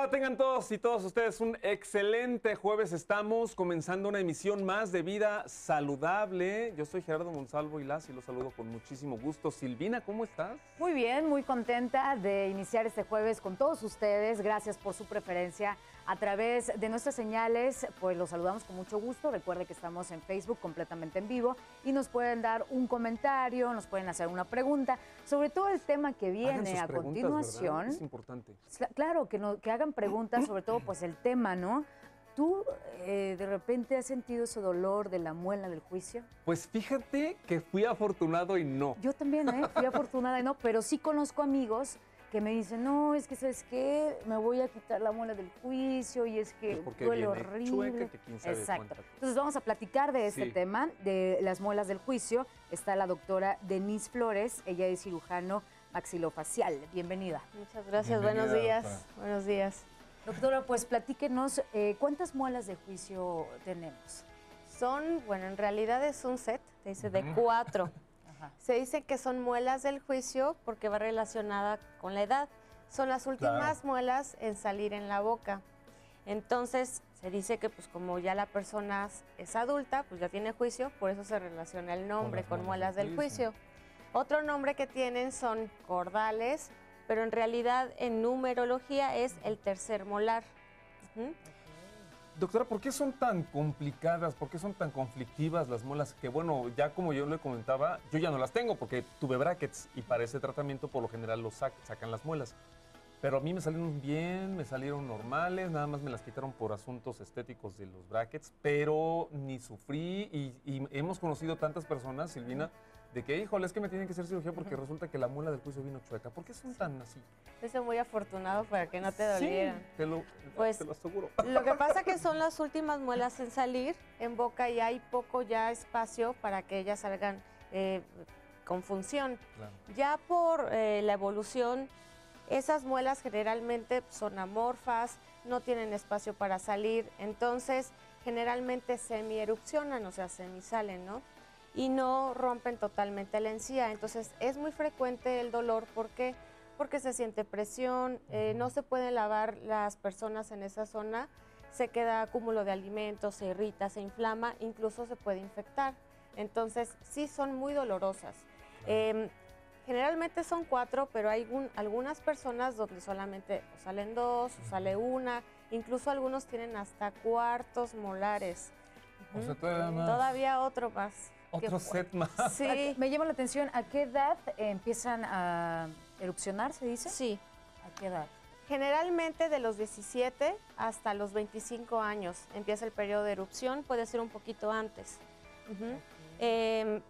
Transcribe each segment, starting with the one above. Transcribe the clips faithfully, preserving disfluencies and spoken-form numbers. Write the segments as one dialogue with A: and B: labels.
A: Hola, tengan todos y todas ustedes un excelente jueves. Estamos comenzando una emisión más de Vida Saludable. Yo soy Gerardo Monsalvo y las y los saludo con muchísimo gusto. Silvina, ¿cómo estás?
B: Muy bien, muy contenta de iniciar este jueves con todos ustedes. Gracias por su preferencia a través de nuestras señales. Pues los saludamos con mucho gusto. Recuerde que estamos en Facebook completamente en vivo y nos pueden dar un comentario, nos pueden hacer una pregunta sobre todo el tema que viene a continuación.
A: ¿Verdad? Es importante.
B: Claro, que, no, que hagan preguntas sobre todo pues el tema, ¿no? ¿Tú eh, de repente has sentido ese dolor de la muela del juicio?
A: Pues fíjate que fui afortunado y no.
B: Yo también, ¿eh? Fui afortunada y no, pero sí conozco amigos que me dicen, no, es que, ¿sabes qué? Me voy a quitar la muela del juicio y es que
A: pues
B: duele horrible.
A: Chueca, que quién sabe.
B: Exacto. Entonces vamos a platicar de este
A: sí.
B: tema, de las muelas del juicio. Está la doctora Denise Flores, ella es cirujano maxilofacial. Bienvenida.
C: Muchas gracias,
A: Bienvenida,
C: buenos días.
A: doctora.
C: Buenos días.
B: Doctora, pues platíquenos, eh, ¿cuántas muelas de juicio tenemos?
C: Son, bueno, en realidad es un set, te dice, de
A: Ujú.
C: cuatro.
B: Ajá.
C: Se dice que son muelas del juicio porque va relacionada con la edad. Son las últimas
A: Claro.
C: muelas en salir en la boca. Entonces, se dice que pues como ya la persona es adulta, pues ya tiene juicio, por eso se relaciona el nombre
A: Con
C: con,
A: las
C: muelas
A: muelas del
C: del juicio. Otro nombre que tienen son cordales, pero en realidad en numerología es el tercer molar. Ujú.
A: Doctora, ¿por qué son tan complicadas? ¿Por qué son tan conflictivas las muelas? Que bueno, ya como yo le comentaba, yo ya no las tengo porque tuve brackets y para ese tratamiento por lo general los sac- sacan las muelas. Pero a mí me salieron bien, me salieron normales, nada más me las quitaron por asuntos estéticos de los brackets, pero ni sufrí y, y hemos conocido tantas personas, Silvina, de que, híjole, es que me tienen que hacer cirugía porque resulta que la muela del juicio vino chueca. ¿Por qué son tan así?
C: Fuiste muy afortunado para que no te dolieran.
A: Sí, te lo,
C: Pues,
A: te lo aseguro.
C: Lo que pasa que son las últimas muelas en salir en boca y hay poco ya espacio para que ellas salgan eh, con función.
A: Claro.
C: Ya por eh, la evolución, esas muelas generalmente son amorfas, no tienen espacio para salir, entonces generalmente semierupcionan, o sea, semisalen, ¿no? Y no rompen totalmente la encía. Entonces es muy frecuente el dolor. ¿Por qué? Porque se siente presión, eh, no se pueden lavar las personas en esa zona, se queda acúmulo de alimentos, se irrita, se inflama, incluso se puede infectar. Entonces sí son muy dolorosas. Eh, generalmente son cuatro, pero hay un, algunas personas donde solamente o salen dos, o sale una, incluso algunos tienen hasta cuartos molares.
A: O sea,
C: Ujú.
A: todavía más.
C: Todavía otro más.
A: Otro
C: Qué
A: set más.
C: Sí,
B: Me llama la atención, ¿a qué edad eh, empiezan a erupcionar, se dice?
C: sí.
B: ¿A qué edad?
C: Generalmente de los diecisiete hasta los veinticinco años empieza el periodo de erupción, puede ser un poquito antes. Ujú. Eh,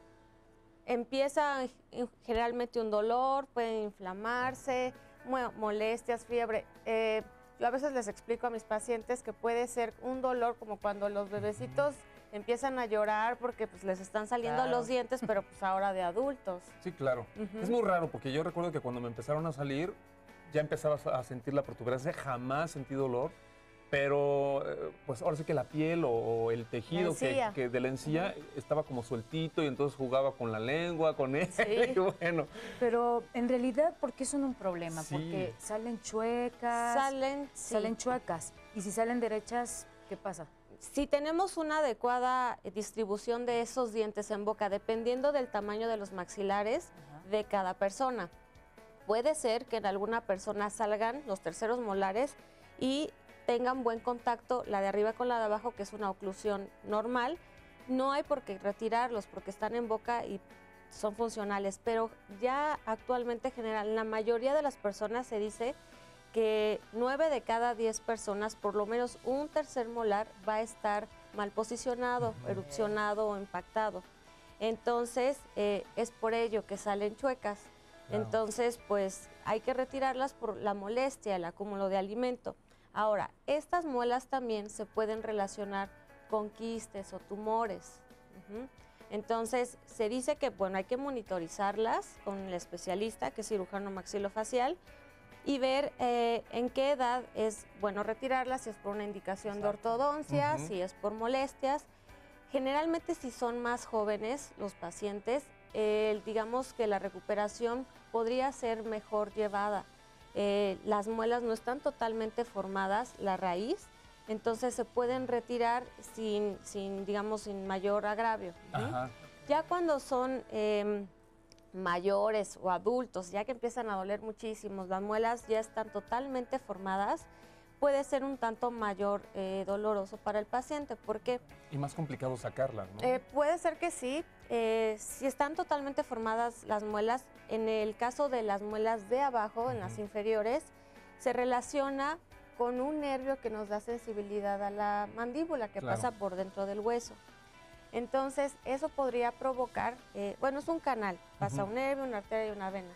C: empieza eh, generalmente un dolor, pueden inflamarse, mo- molestias, fiebre. Eh, yo a veces les explico a mis pacientes que puede ser un dolor como cuando los bebecitos empiezan a llorar porque pues, les están saliendo
B: Claro.
C: los dientes, pero pues ahora de adultos.
A: Sí, claro.
C: Ujú.
A: Es muy raro porque yo recuerdo que cuando me empezaron a salir, ya empezaba a sentir la protuberancia, jamás sentí dolor, pero eh, pues ahora sí que la piel o, o el tejido que,
C: encía.
A: que de la encía estaba como sueltito y entonces jugaba con la lengua, con él.
C: Sí.
A: Y bueno,
B: Pero en realidad, ¿por qué son un problema?
A: Sí.
B: Porque salen chuecas,
C: Salen, sí.
B: salen chuecas. Y si salen derechas, ¿qué pasa?
C: Si tenemos una adecuada eh, distribución de esos dientes en boca, dependiendo del tamaño de los maxilares
B: Ajá.
C: de cada persona, puede ser que en alguna persona salgan los terceros molares y tengan buen contacto la de arriba con la de abajo, que es una oclusión normal. No hay por qué retirarlos porque están en boca y son funcionales, pero ya actualmente general, la mayoría de las personas se dice que nueve de cada diez personas, por lo menos un tercer molar va a estar mal posicionado, erupcionado o impactado. Entonces, eh, es por ello que salen chuecas.
A: Claro.
C: Entonces, pues hay que retirarlas por la molestia, el acúmulo de alimento. Ahora, estas muelas también se pueden relacionar con quistes o tumores. Ujú. Entonces, se dice que, bueno, hay que monitorizarlas con el especialista, que es cirujano maxilofacial, y ver eh, en qué edad es bueno retirarlas, si es por una indicación de
B: Exacto.
C: ortodoncia,
A: Ujú.
C: si es por molestias. Generalmente, si son más jóvenes los pacientes, eh, digamos que la recuperación podría ser mejor llevada. eh, las muelas no están totalmente formadas, la raíz, entonces se pueden retirar sin, sin digamos, sin mayor agravio.
A: Ajá.
C: Ya cuando son eh, mayores o adultos, ya que empiezan a doler muchísimo, las muelas ya están totalmente formadas, puede ser un tanto mayor eh, doloroso para el paciente. ¿Por qué?
A: Y más complicado sacarlas, ¿no?
C: Eh, puede ser que sí. Eh, si están totalmente formadas las muelas, en el caso de las muelas de abajo, en las inferiores, se relaciona con un nervio que nos da sensibilidad a la mandíbula, que
A: Claro.
C: pasa por dentro del hueso. Entonces, eso podría provocar, eh, bueno, es un canal, pasa
A: Ujú.
C: un nervio, una arteria y una vena.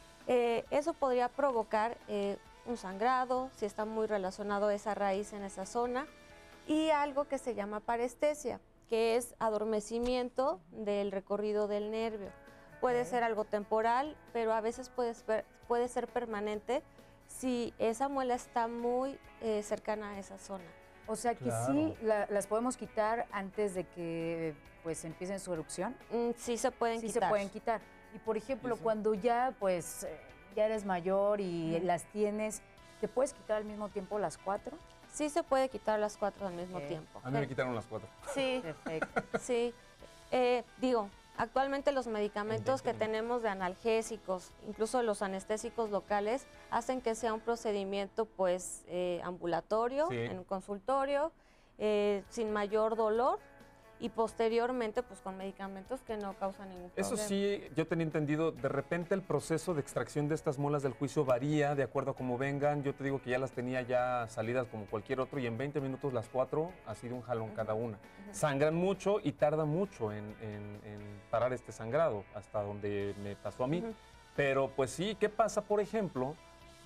C: Eh, eso podría provocar eh, un sangrado, si está muy relacionado esa raíz en esa zona, y algo que se llama parestesia, que es adormecimiento del recorrido del nervio. Puede
B: Ok.
C: ser algo temporal, pero a veces puede ser, puede ser permanente si esa muela está muy eh, cercana a esa zona.
B: O sea que
A: Claro.
B: sí la- las podemos quitar antes de que pues empiecen su erupción.
C: Mm, sí se pueden
B: Sí
C: quitar.
B: se pueden quitar. Y por ejemplo,
A: Sí, sí.
B: cuando ya pues eh, ya eres mayor y
C: Ujú.
B: las tienes, ¿te puedes quitar al mismo tiempo las cuatro?
C: Sí se puede quitar las cuatro al mismo
B: Ok.
C: tiempo.
A: A mí me quitaron las cuatro.
C: Sí,
B: Perfecto.
C: sí. Eh, digo, actualmente los medicamentos
A: veinte
C: que
A: minutos.
C: tenemos de analgésicos, incluso los anestésicos locales, hacen que sea un procedimiento pues eh, ambulatorio,
A: Sí.
C: en un consultorio, eh, sin mayor dolor y posteriormente pues con medicamentos que no causan ningún
A: Eso
C: problema.
A: sí, yo tenía entendido, de repente el proceso de extracción de estas muelas del juicio varía de acuerdo a cómo vengan. Yo te digo que ya las tenía ya salidas como cualquier otro y en veinte minutos las cuatro, así de un jalón cada una. Sangran mucho y tarda mucho en, en- en parar este sangrado, hasta donde me pasó a mí.
C: Ujú.
A: Pero pues sí, ¿qué pasa, por ejemplo,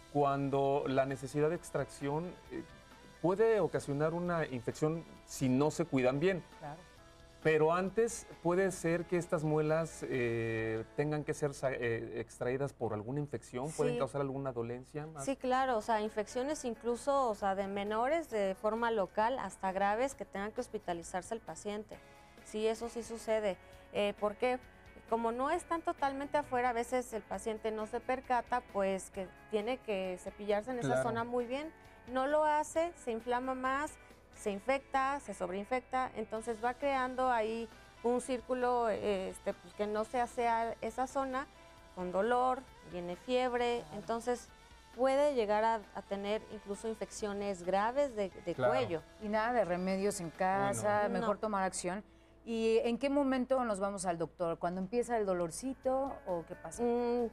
A: cuando la necesidad de extracción eh, puede ocasionar una infección si no se cuidan bien?
B: Claro.
A: Pero antes puede ser que estas muelas eh, tengan que ser sa- eh, extraídas por alguna infección, pueden
C: Sí.
A: causar alguna dolencia más.
C: Sí, claro, o sea, infecciones incluso, o sea, de menores de forma local hasta graves que tengan que hospitalizarse el paciente. Sí, eso sí sucede. Eh, ¿Por qué? Como no están totalmente afuera, a veces el paciente no se percata, pues que tiene que cepillarse en esa
A: Claro.
C: zona muy bien. No lo hace, se inflama más, se infecta, se sobreinfecta, entonces va creando ahí un círculo eh, este, pues, que no se hace a esa zona, con dolor, viene fiebre, entonces puede llegar a, a tener incluso infecciones graves de, de
A: Claro.
C: cuello.
B: Y nada de remedios en casa,
C: no.
B: mejor
C: No.
B: tomar acción. ¿Y en qué momento nos vamos al doctor? ¿Cuando empieza el dolorcito o qué pasa?
C: Mm,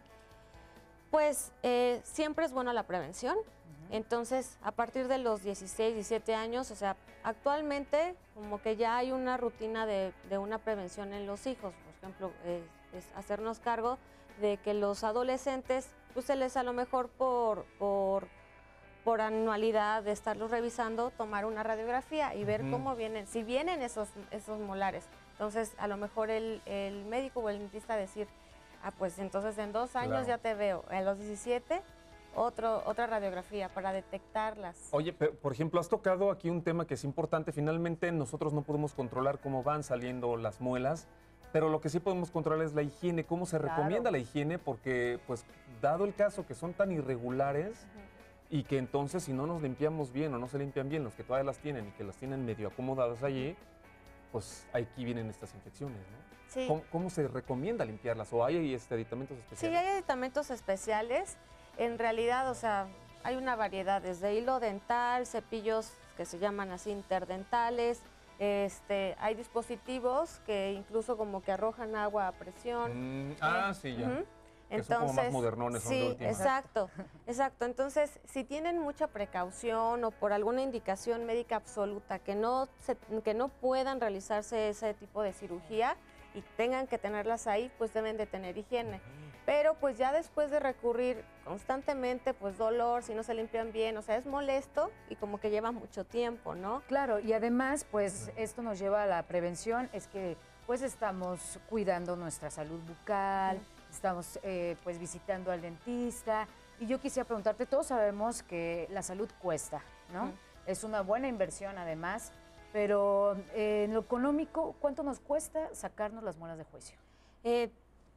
C: pues eh, siempre es buena la prevención. Entonces, a partir de los dieciséis, diecisiete años, o sea, actualmente como que ya hay una rutina de, de una prevención en los hijos. Por ejemplo, eh, es hacernos cargo de que los adolescentes, pues se les a lo mejor por, por, por anualidad de estarlos revisando, tomar una radiografía y ver
A: Ujú.
C: cómo vienen, si vienen esos, esos molares. Entonces, a lo mejor el, el médico o el dentista decir, ah, pues entonces en dos años
A: Claro.
C: ya te veo. A los diecisiete, otro, otra radiografía para detectarlas.
A: Oye, pero, por ejemplo, has tocado aquí un tema que es importante. Finalmente, nosotros no podemos controlar cómo van saliendo las muelas, pero lo que sí podemos controlar es la higiene, cómo se
B: Claro.
A: recomienda la higiene, porque, pues, dado el caso que son tan irregulares y que entonces si no nos limpiamos bien o no se limpian bien los que todavía las tienen y que las tienen medio acomodadas allí, pues aquí vienen estas infecciones, ¿no?
C: Sí.
A: ¿Cómo, cómo se recomienda limpiarlas? ¿O hay este, aditamentos
C: Sí,
A: especiales?
C: hay aditamentos especiales. En realidad, o sea, hay una variedad, desde hilo dental, cepillos que se llaman así interdentales. Este, hay dispositivos que incluso como que arrojan agua a presión.
A: Mm, ah, sí, ya.
C: Ujú.
A: Que son como más modernones, son de
C: sí,
A: última.
C: exacto, exacto. Entonces, si tienen mucha precaución o por alguna indicación médica absoluta que no, se- que no puedan realizarse ese tipo de cirugía y tengan que tenerlas ahí, pues deben de tener higiene. Pero pues ya después de recurrir constantemente, pues dolor, si no se limpian bien, o sea, es molesto y como que lleva mucho tiempo, ¿no?
B: Claro, y además, pues esto nos lleva a la prevención, es que pues estamos cuidando nuestra salud bucal, estamos eh, pues visitando al dentista. Y yo quisiera preguntarte, todos sabemos que la salud cuesta, ¿no?
C: Ujú.
B: Es una buena inversión además, pero eh, en lo económico, ¿cuánto nos cuesta sacarnos las muelas de juicio?
C: Eh,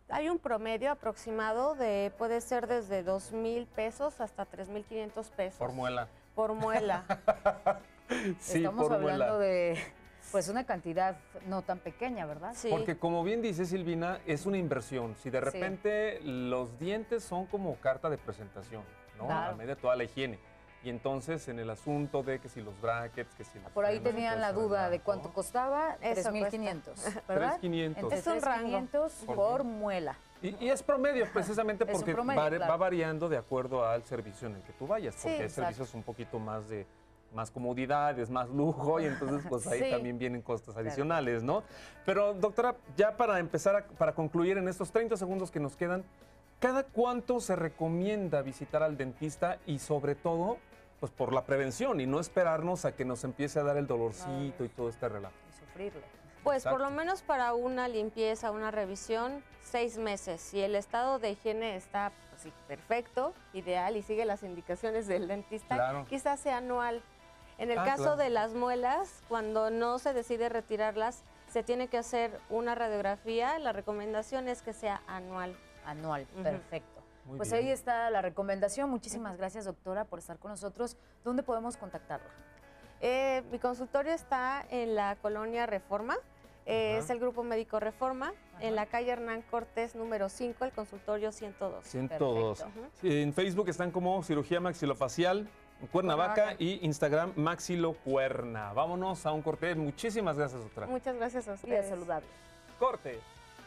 C: Hay un promedio aproximado de, puede ser desde dos mil pesos hasta tres mil quinientos pesos.
A: Por muela.
C: Por muela.
A: Sí,
B: Estamos
A: por
B: hablando
A: muela.
B: de pues una cantidad no tan pequeña, ¿verdad?
C: Sí.
A: Porque como bien dice Silvina, es una inversión. Si de
B: Sí.
A: repente los dientes son como carta de presentación, ¿no?
B: Claro.
A: A medida de toda la higiene. Y entonces en el asunto de que si los brackets, que si los
B: Por ahí
A: frenos y
B: tenían
A: todo
B: la
A: ese
B: duda de
A: relajo.
B: cuánto costaba,
C: Eso
B: tres mil
C: cuesta.
B: quinientos,
A: tres
B: ¿verdad?
A: mil quinientos.
B: Entre
C: Es un
B: tres
C: rango.
B: mil quinientos
A: ¿Por
B: por
A: qué?
B: muela.
A: Y, y es promedio precisamente
B: Es un
A: porque
B: promedio,
A: va,
B: claro.
A: va variando de acuerdo al servicio en el que tú vayas,
C: Sí,
A: porque hay
C: exacto.
A: servicios un poquito más de más comodidades, más lujo, y entonces pues ahí
C: Sí.
A: también vienen costos adicionales, ¿no? Pero doctora, ya para empezar, a- para concluir en estos treinta segundos que nos quedan, ¿cada cuánto se recomienda visitar al dentista y sobre todo, pues por la prevención y no esperarnos a que nos empiece a dar el dolorcito y todo este relajo?
B: Y sufrirle.
C: Pues por
A: Exacto.
C: lo menos para una limpieza, una revisión, seis meses. Si el estado de higiene está pues, sí, perfecto, ideal y sigue las indicaciones del dentista,
A: Claro.
C: quizás sea anual. En el
A: Ah,
C: caso
A: claro.
C: de las muelas, cuando no se decide retirarlas, se tiene que hacer una radiografía. La recomendación es que sea anual.
B: Anual,
C: Ujú.
B: perfecto.
A: Muy
B: Pues
A: bien.
B: ahí está la recomendación. Muchísimas gracias, doctora, por estar con nosotros. ¿Dónde podemos contactarla?
C: Eh, mi consultorio está en la colonia Reforma. Eh,
A: Ajá.
C: es el Grupo Médico Reforma, en la calle Hernán Cortés número cinco, el consultorio ciento dos.
A: ciento dos.
B: Perfecto.
A: Sí, en Facebook están como Cirugía Maxilofacial en Cuernavaca
C: Cuernavaca.
A: y Instagram Maxilo Cuerna. Vámonos a un corte. Muchísimas gracias, doctora.
C: Muchas gracias a
B: Vida
C: ustedes.
B: saludable.
A: Corte.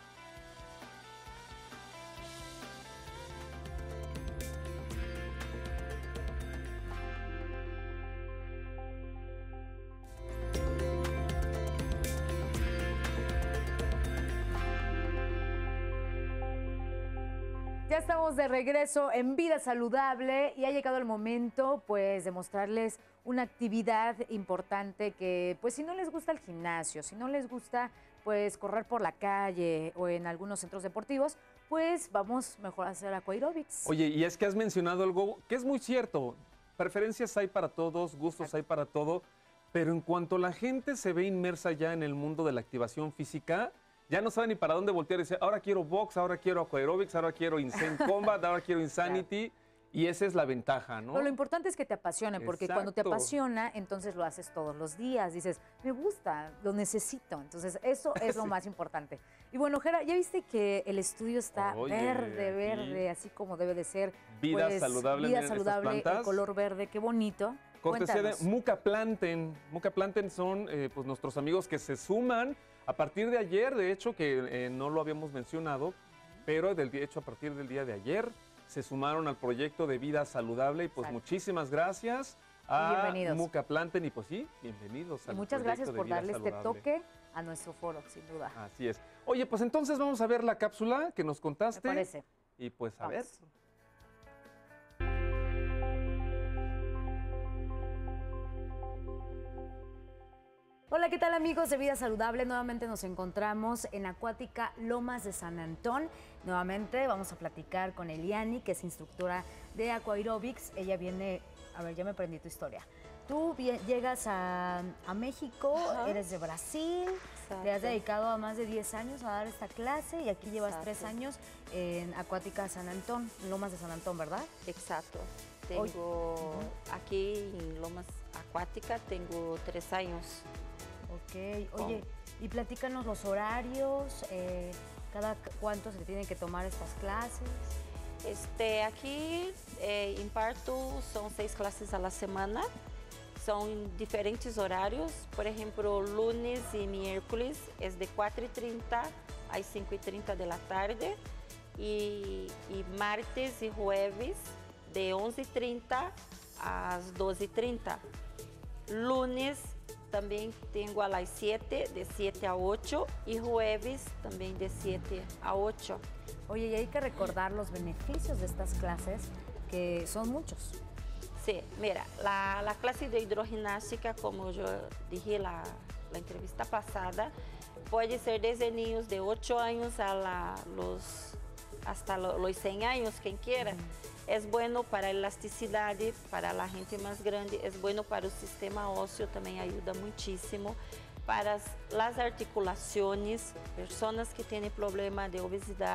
B: Ya estamos de regreso en Vida Saludable y ha llegado el momento pues de mostrarles una actividad importante que pues si no les gusta el gimnasio, si no les gusta pues correr por la calle o en algunos centros deportivos, pues vamos mejor a hacer aquaerobics.
A: Oye, y es que has mencionado algo que es muy cierto. Preferencias hay para todos, gustos hay para todo, pero en cuanto la gente se ve inmersa ya en el mundo de la activación física, ya no sabe ni para dónde voltear. Dice, ahora quiero box, ahora quiero aquaerobics, ahora quiero Insane Combat, ahora quiero Insanity. Y esa es la ventaja, ¿no?
B: Pero lo importante es que te apasione, porque cuando te
A: Exacto.
B: apasiona, entonces lo haces todos los días. Dices, me gusta, lo necesito. Entonces, eso es lo
A: Sí.
B: más importante. Y bueno, Jera, ya viste que el estudio está
A: Oye,
B: verde,
A: aquí.
B: verde, así como debe de ser.
A: Vida
B: Pues,
A: saludable,
B: Vida
A: miren estas
B: saludable, el
A: plantas.
B: color verde, qué bonito.
A: Cortesía de
B: Cuéntanos.
A: Muca Planten. Muca Planten son eh, pues nuestros amigos que se suman a partir de ayer, de hecho, que eh, no lo habíamos mencionado, pero del, de hecho a partir del día de ayer se sumaron al proyecto de Vida Saludable y pues
B: Exacto.
A: muchísimas gracias
B: Y
A: a
B: bienvenidos.
A: Muca Planten y pues sí, bienvenidos
B: Y
A: al
B: muchas
A: proyecto
B: gracias
A: de
B: por
A: Vida
B: darle este
A: Saludable.
B: toque a nuestro foro, sin duda.
A: Así es. Oye, pues entonces vamos a ver la cápsula que nos
B: Me
A: contaste.
B: parece.
A: Y pues a
B: Vamos.
A: ver.
B: Hola, ¿qué tal amigos de Vida Saludable? Nuevamente nos encontramos en Acuática Lomas de San Antón. Nuevamente vamos a platicar con Eliani, que es instructora de Aquaerobics. Ella viene, a ver, ya me aprendí tu historia. Tú vie- llegas a, a México,
C: Ajá.
B: eres de Brasil,
C: Exacto.
B: te has dedicado a más de diez años a dar esta clase y aquí llevas
C: Exacto.
B: tres años en Acuática San Antón, Lomas de San Antón, ¿verdad?
D: Exacto.
B: Hoy-
D: Tengo aquí en Lomas Acuática, tengo tres años.
B: Ok, oye, y platícanos los horarios, eh, cada cu- cuánto se tienen que tomar estas clases.
D: Este, aquí eh, imparto, son seis clases a la semana, son diferentes horarios, por ejemplo, lunes y miércoles es de cuatro y treinta a cinco y treinta de la tarde y, y martes y jueves de once y treinta a doce y treinta. Lunes también tengo a las siete, de siete a ocho, y jueves también de siete a ocho.
B: Oye, y hay que recordar los beneficios de estas clases, que son muchos.
D: Sí, mira, la, la clase de hidroginástica, como yo dije la, la entrevista pasada, puede ser desde niños de ocho años a la- los, hasta lo- los cien años, quien quiera. Es bueno para elasticidad, para la gente más grande, es bueno para el sistema óseo, también ayuda muchísimo. Para as- las articulaciones, personas que tienen problema de obesidad,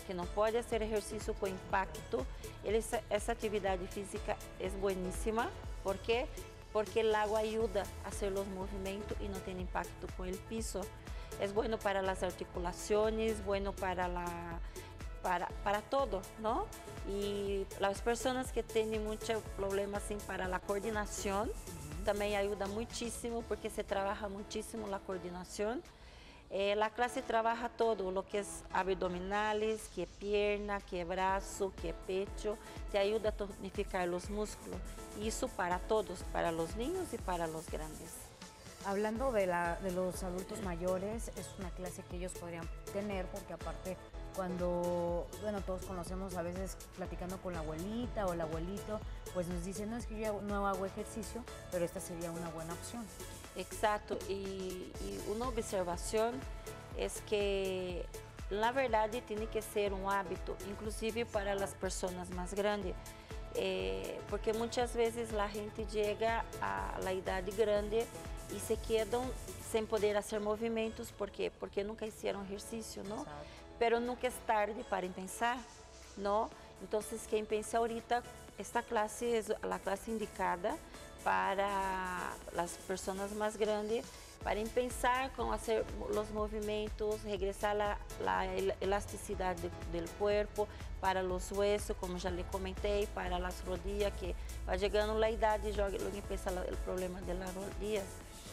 D: que não pode fazer exercício com impacto, essa, essa atividade física é bueníssima. ¿Por quê? Porque el agua ayuda a hacer los movimientos y no tiene impacto con el piso. Es bueno para las articulaciones, bueno para, la, para, para todo, ¿no? Y las personas que tienen muchos problemas assim, para la coordinación, uh-huh. también ayuda muchísimo porque se trabaja muchísimo la coordinación. Eh, la clase trabaja todo, lo que es abdominales, que pierna, que brazo, que pecho, te ayuda a tonificar los músculos. Y eso para todos, para los niños y para los grandes.
B: Hablando de, la, de los adultos mayores, es una clase que ellos podrían tener porque aparte cuando, bueno, todos conocemos a veces platicando con la abuelita o el abuelito, pues nos dicen, no, es que yo no hago ejercicio, pero esta sería una buena opción.
D: Exacto, y, y una observación es que la verdad tiene que ser un hábito, inclusive para las personas más grandes, eh, porque muchas veces la gente llega a la edad grande y se quedan sin poder hacer movimientos, ¿por qué? Porque nunca hicieron ejercicio, ¿no?
B: Exacto.
D: Pero nunca es tarde para pensar, ¿no? Entonces, quien piensa ahorita, esta clase es la clase indicada para las personas más grandes, para pensar cómo hacer los movimientos, regresar la, la elasticidad de, del cuerpo, para los huesos, como ya le comenté, para las rodillas, que va llegando la edad y ya luego empieza el problema de las rodillas.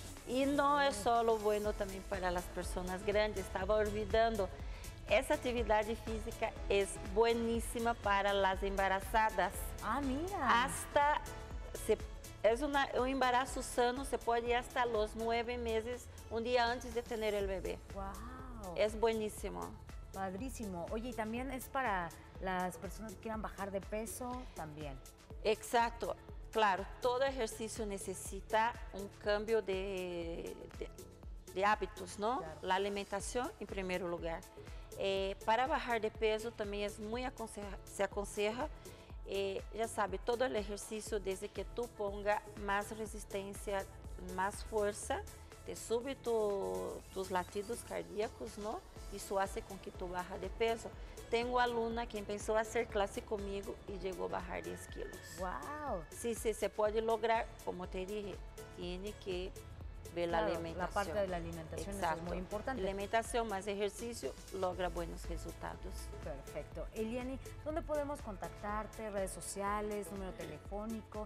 D: Y no es solo bueno también para las personas grandes, estaba olvidando, esa actividad física es buenísima para las embarazadas.
B: Ah, mira.
D: Hasta se Es una, un embarazo sano, se puede ir hasta los nueve meses, un día antes de tener el bebé.
B: Wow.
D: Es buenísimo.
B: Padrísimo. Oye, y también es para las personas que quieran bajar de peso, también.
D: Exacto. Claro, todo ejercicio necesita un cambio de, de, de hábitos, ¿no? Claro. La alimentación en primer lugar. Eh, para bajar de peso también es muy aconseja, se aconseja Eh, ya sabe, todo el ejercicio desde que tú pongas más resistencia, más fuerza, te sube tu, tus latidos cardíacos, ¿no? Eso hace con que tú bajes de peso. Tengo alumna que empezó a hacer clase conmigo y llegó a bajar diez kilos.
B: ¡Wow!
D: Sí, sí, se puede lograr, como te dije, tiene que ver
B: claro,
D: la alimentación.
B: La parte de la alimentación es muy importante.
D: Alimentación más ejercicio logra buenos resultados.
B: Perfecto. Eliani, ¿dónde podemos contactarte? Redes sociales, número telefónico.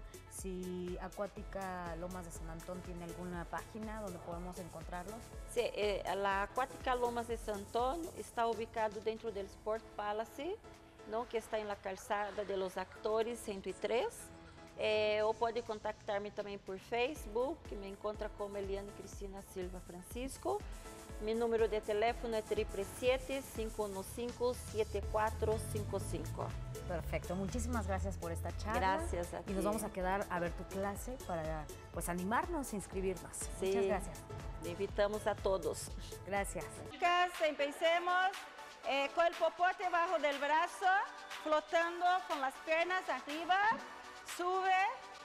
B: Si Acuática Lomas de San Antón tiene alguna página donde podemos encontrarlos.
D: Sí, eh, la Acuática Lomas de San Antón está ubicado dentro del Sport Palace, ¿no? Que está en la calzada de los Actores ciento tres. É, ou pode contactar-me também por Facebook, que me encontra como Eliane Cristina Silva Francisco. Meu número de teléfono é siete siete, cinco uno cinco, siete cuatro cinco cinco.
B: Perfecto, muchísimas gracias por esta charla.
D: Gracias a ti.
B: Y nos vamos a quedar a ver tu clase para pues animarnos e inscribirnos.
D: Sí.
B: Muchas gracias.
D: Le invitamos a todos.
B: Gracias.
E: Chicas, empecemos eh, con el popote bajo del brazo, flotando con las piernas arriba. Sube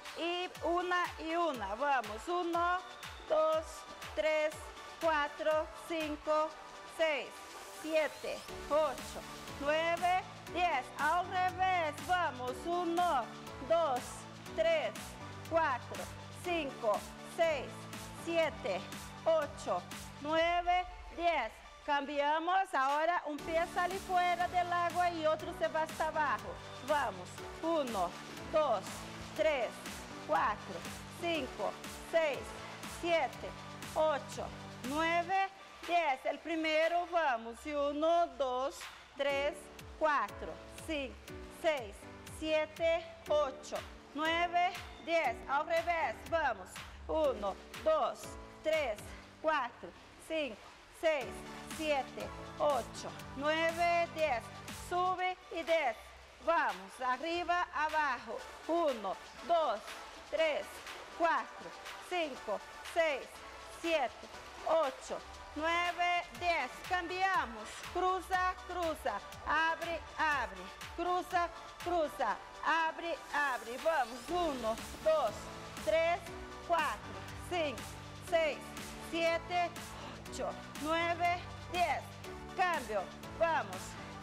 E: y una y una. Vamos, uno, dos, tres, cuatro, cinco, seis, siete, ocho, nueve, diez. Al revés, vamos, uno, dos, tres, cuatro, cinco, seis, siete, ocho, nueve, diez. Cambiamos, ahora un pie sale fuera del agua y otro se va hasta abajo. Vamos, uno, dos, tres, cuatro, cinco, seis, siete, ocho, nueve, diez. El primero, vamos. Y uno, dos, tres, cuatro, cinco, seis, siete, ocho, nueve, diez. Al revés, vamos. Uno, dos, tres, cuatro, cinco, seis, siete, ocho, nueve, diez. Sube y diez. Vamos, arriba, abajo. Uno, dos, tres, cuatro, cinco, seis, siete, ocho, nueve, diez. Cambiamos. Cruza, cruza. Abre, abre. Cruza, cruza. Abre, abre. Vamos. Uno, dos, tres, cuatro, cinco, seis, siete, ocho, nueve, diez. Cambio. Vamos.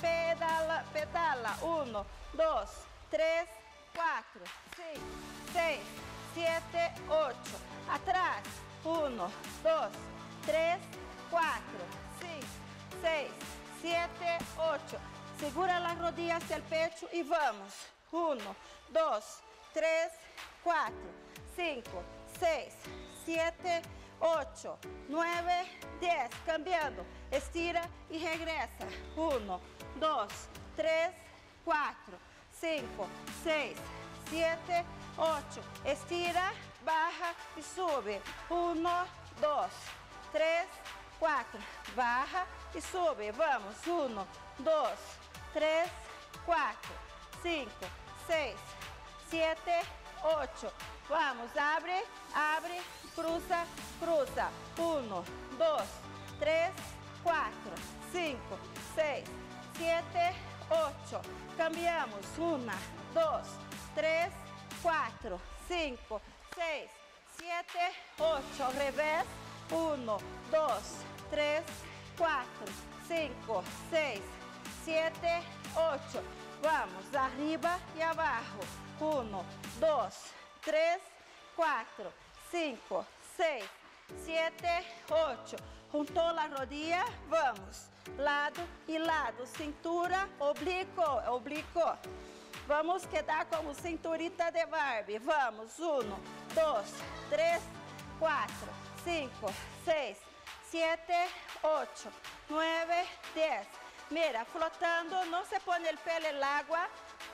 E: pedala, pedala. Uno, dos, tres, cuatro, cinco, seis, siete, ocho. Atrás. Uno, dos, tres, cuatro, cinco, seis, siete, ocho. Segura las rodillas del pecho y vamos. Uno, dos, tres, cuatro, cinco, seis, siete, ocho, nueve, diez. Cambiando. Estira y regresa. Uno, dos, tres, cuatro, cinco, seis, siete, ocho. Estira, baja y sube. Uno, dos, tres, cuatro. Baja y sube. Vamos. Uno, dos, tres, cuatro, cinco, seis, siete, ocho. Vamos. Abre, abre, cruza, cruza. Uno, dos, tres, cuatro, cinco, seis, siete, ocho. Cambiamos. Una, dos, tres, cuatro, cinco, seis, siete, ocho. Revés. Uno, dos, tres, cuatro, cinco, seis, siete, ocho. Vamos. Arriba y abajo. Uno, dos, tres, cuatro, cinco, seis, siete, ocho. Juntó la rodilla, vamos. Lado y lado. Cintura, oblicuo, oblicuo. Vamos a quedar como cinturita de Barbie. Vamos. Uno, dos, tres, cuatro, cinco, seis, siete, ocho, nueve, diez. Mira, flotando, no se pone el pelo en el agua.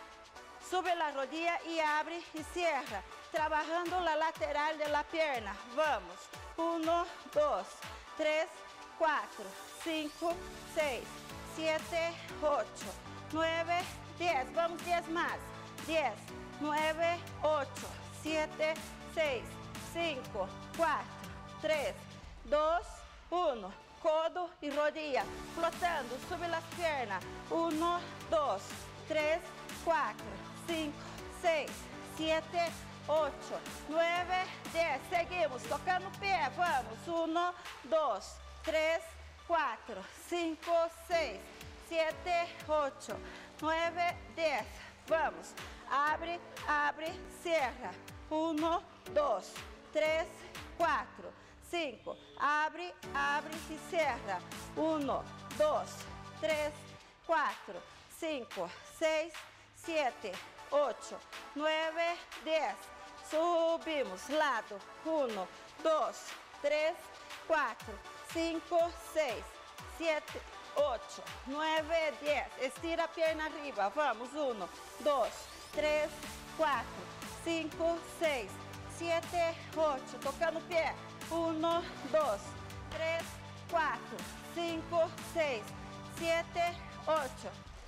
E: Sube la rodilla y abre y cierra. Trabajando la lateral de la pierna. Vamos. Uno, dos, tres, cuatro, cinco, seis, siete, ocho, nueve, diez. Vamos, diez más. diez, nueve, ocho, siete, seis, cinco, cuatro, tres, dos, uno. Codo y rodilla. Flotando. Sube las piernas. uno, dos, tres, cuatro, cinco, seis, siete, ocho, nueve, diez. Seguimos. Tocando pie. Vamos. uno, dos, tres, cuatro, cinco, seis, siete, ocho, nueve, diez. Vamos. Abre, abre, cierra. uno, dos, tres, cuatro, cinco. Abre, abre y cierra. uno, dos, tres, cuatro, cinco, seis, siete, ocho, nueve, diez. Subimos. Lado. uno, dos, tres, cuatro, cinco, seis, siete, ocho, nueve, diez. Estira pierna arriba. Vamos. uno, dos, tres, cuatro, cinco, seis, siete, ocho. Tocando pie. uno, dos, tres, cuatro, cinco, seis, siete, ocho.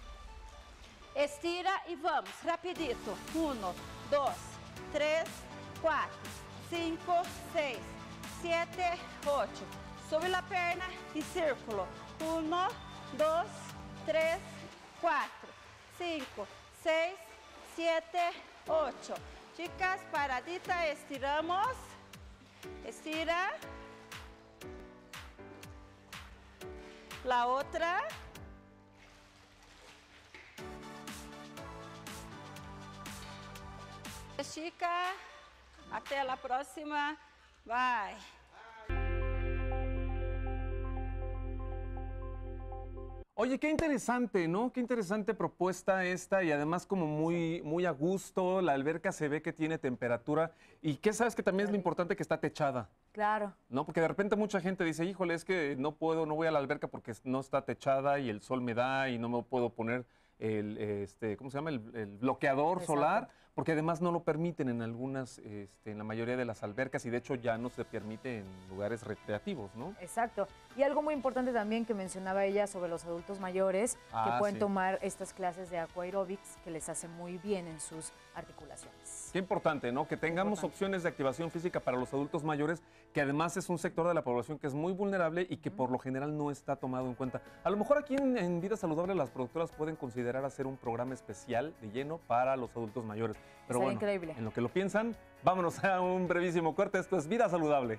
E: Estira y vamos. Rapidito. uno, dos, tres, cuatro, cinco, seis, siete, ocho. Sube la pierna y círculo. uno, dos, tres, cuatro, cinco, seis, siete, ocho. Chicas, paradita, estiramos. Estira. La otra. Chica, até la próxima. Bye.
A: Oye, qué interesante, ¿no? Qué interesante propuesta esta y además como muy, muy a gusto. La alberca se ve que tiene temperatura y que sabes que también es lo importante que está techada,
B: Claro.
A: ¿no? Porque de repente mucha gente dice, híjole, es que no puedo, no voy a la alberca porque no está techada y el sol me da y no me puedo poner el, este, ¿cómo se llama? El, el bloqueador
B: Exacto.
A: solar, porque además no lo permiten en algunas, este, en la mayoría de las albercas y de hecho ya no se permite en lugares recreativos, ¿no?
B: Exacto. Y algo muy importante también que mencionaba ella sobre los adultos mayores
A: Ah,
B: que pueden
A: sí.
B: tomar estas clases de aquaerobics que les hace muy bien en sus articulaciones.
A: Qué importante, ¿no? Que tengamos
B: Importante.
A: opciones de activación física para los adultos mayores, que además es un sector de la población que es muy vulnerable y que por lo general no está tomado en cuenta. A lo mejor aquí en, en Vida Saludable las productoras pueden considerar hacer un programa especial de lleno para los adultos mayores. Pero
B: Sería
A: bueno,
B: increíble.
A: en lo que lo piensan, vámonos a un brevísimo corte. Esto es Vida Saludable.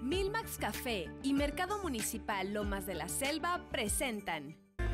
F: Milmax Café y Mercado Municipal Lomas de la Selva presentan.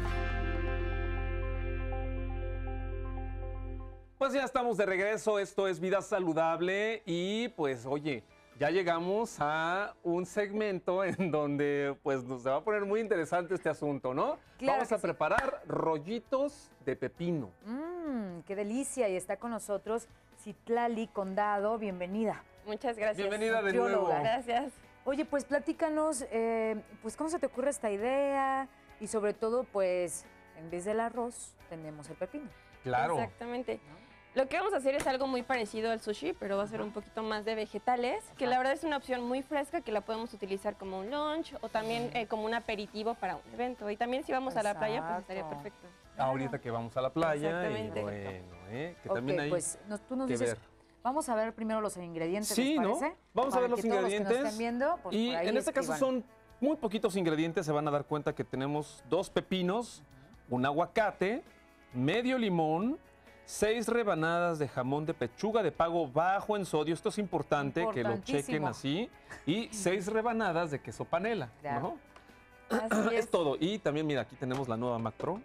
A: Pues ya estamos de regreso, esto es Vida Saludable y pues oye, ya llegamos a un segmento en donde pues nos va a poner muy interesante este asunto, ¿no?
B: Claro
A: Vamos
B: que
A: a
B: sí.
A: preparar rollitos de pepino.
B: Mmm, qué delicia. Y está con nosotros Citlali Condado. Bienvenida.
C: Muchas gracias.
A: Bienvenida de
B: nutrióloga.
A: nuevo.
C: Gracias.
B: Oye, pues platícanos, eh, pues cómo se te ocurre esta idea y sobre todo, pues en vez del arroz tenemos el pepino.
A: Claro.
G: Exactamente. Lo que vamos a hacer es algo muy parecido al sushi, pero va a ser un poquito más de vegetales, que la verdad es una opción muy fresca que la podemos utilizar como un lunch o también eh, como un aperitivo para un evento. Y también si vamos a la playa, pues estaría
B: Exacto.
G: perfecto.
A: Ahorita que vamos a la playa y
G: Exactamente.
A: bueno, ¿eh? Que
B: Ok,
A: también hay
B: pues nos- tú nos
A: que
B: dices,
A: ver.
B: vamos a ver primero los ingredientes,
A: Sí,
B: ¿les
A: ¿no?
B: parece?
A: Vamos a
B: Para
A: ver los
B: que todos
A: ingredientes.
B: Los que nos estén viendo, pues,
A: Y
B: por ahí
A: en este caso
B: escriban.
A: son muy poquitos ingredientes, se van a dar cuenta que tenemos dos pepinos, un aguacate, medio limón, seis rebanadas de jamón de pechuga de pavo bajo en sodio, esto es importante que lo chequen
B: Importantísimo.
A: así, y seis rebanadas de queso panela,
B: Claro.
A: ¿no?
G: Así
A: Es
G: es.
A: todo. Y también, mira, aquí tenemos la nueva Mac Pro.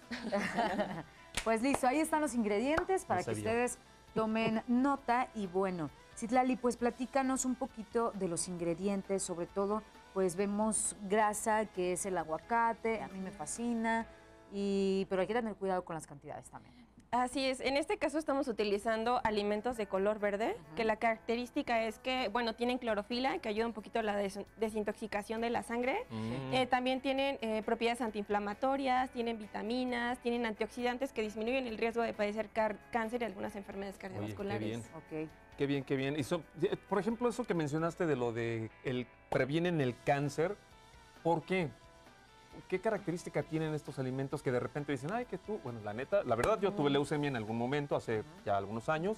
B: Pues listo, ahí están los ingredientes para
A: No
B: que
A: sabía.
B: ustedes tomen nota. Y bueno, Citlali, pues platícanos un poquito de los ingredientes, sobre todo, pues vemos grasa, que es el aguacate, a mí me fascina, y, pero hay que tener cuidado con las cantidades también.
G: Así es, en este caso estamos utilizando alimentos de color verde, que la característica es que, bueno, tienen clorofila, que ayuda un poquito a la des- desintoxicación de la sangre.
A: Mm.
G: Eh, también tienen eh, propiedades antiinflamatorias, tienen vitaminas, tienen antioxidantes que disminuyen el riesgo de padecer car- cáncer y algunas enfermedades cardiovasculares.
A: bien.
B: Ok.
A: Qué bien, qué bien. Y so- eh, por ejemplo, eso que mencionaste de lo de el previenen el cáncer, ¿por qué? ¿Qué característica tienen estos alimentos que de repente dicen, ay, que tú, bueno, la neta, la verdad yo tuve leucemia en algún momento, hace ya algunos años,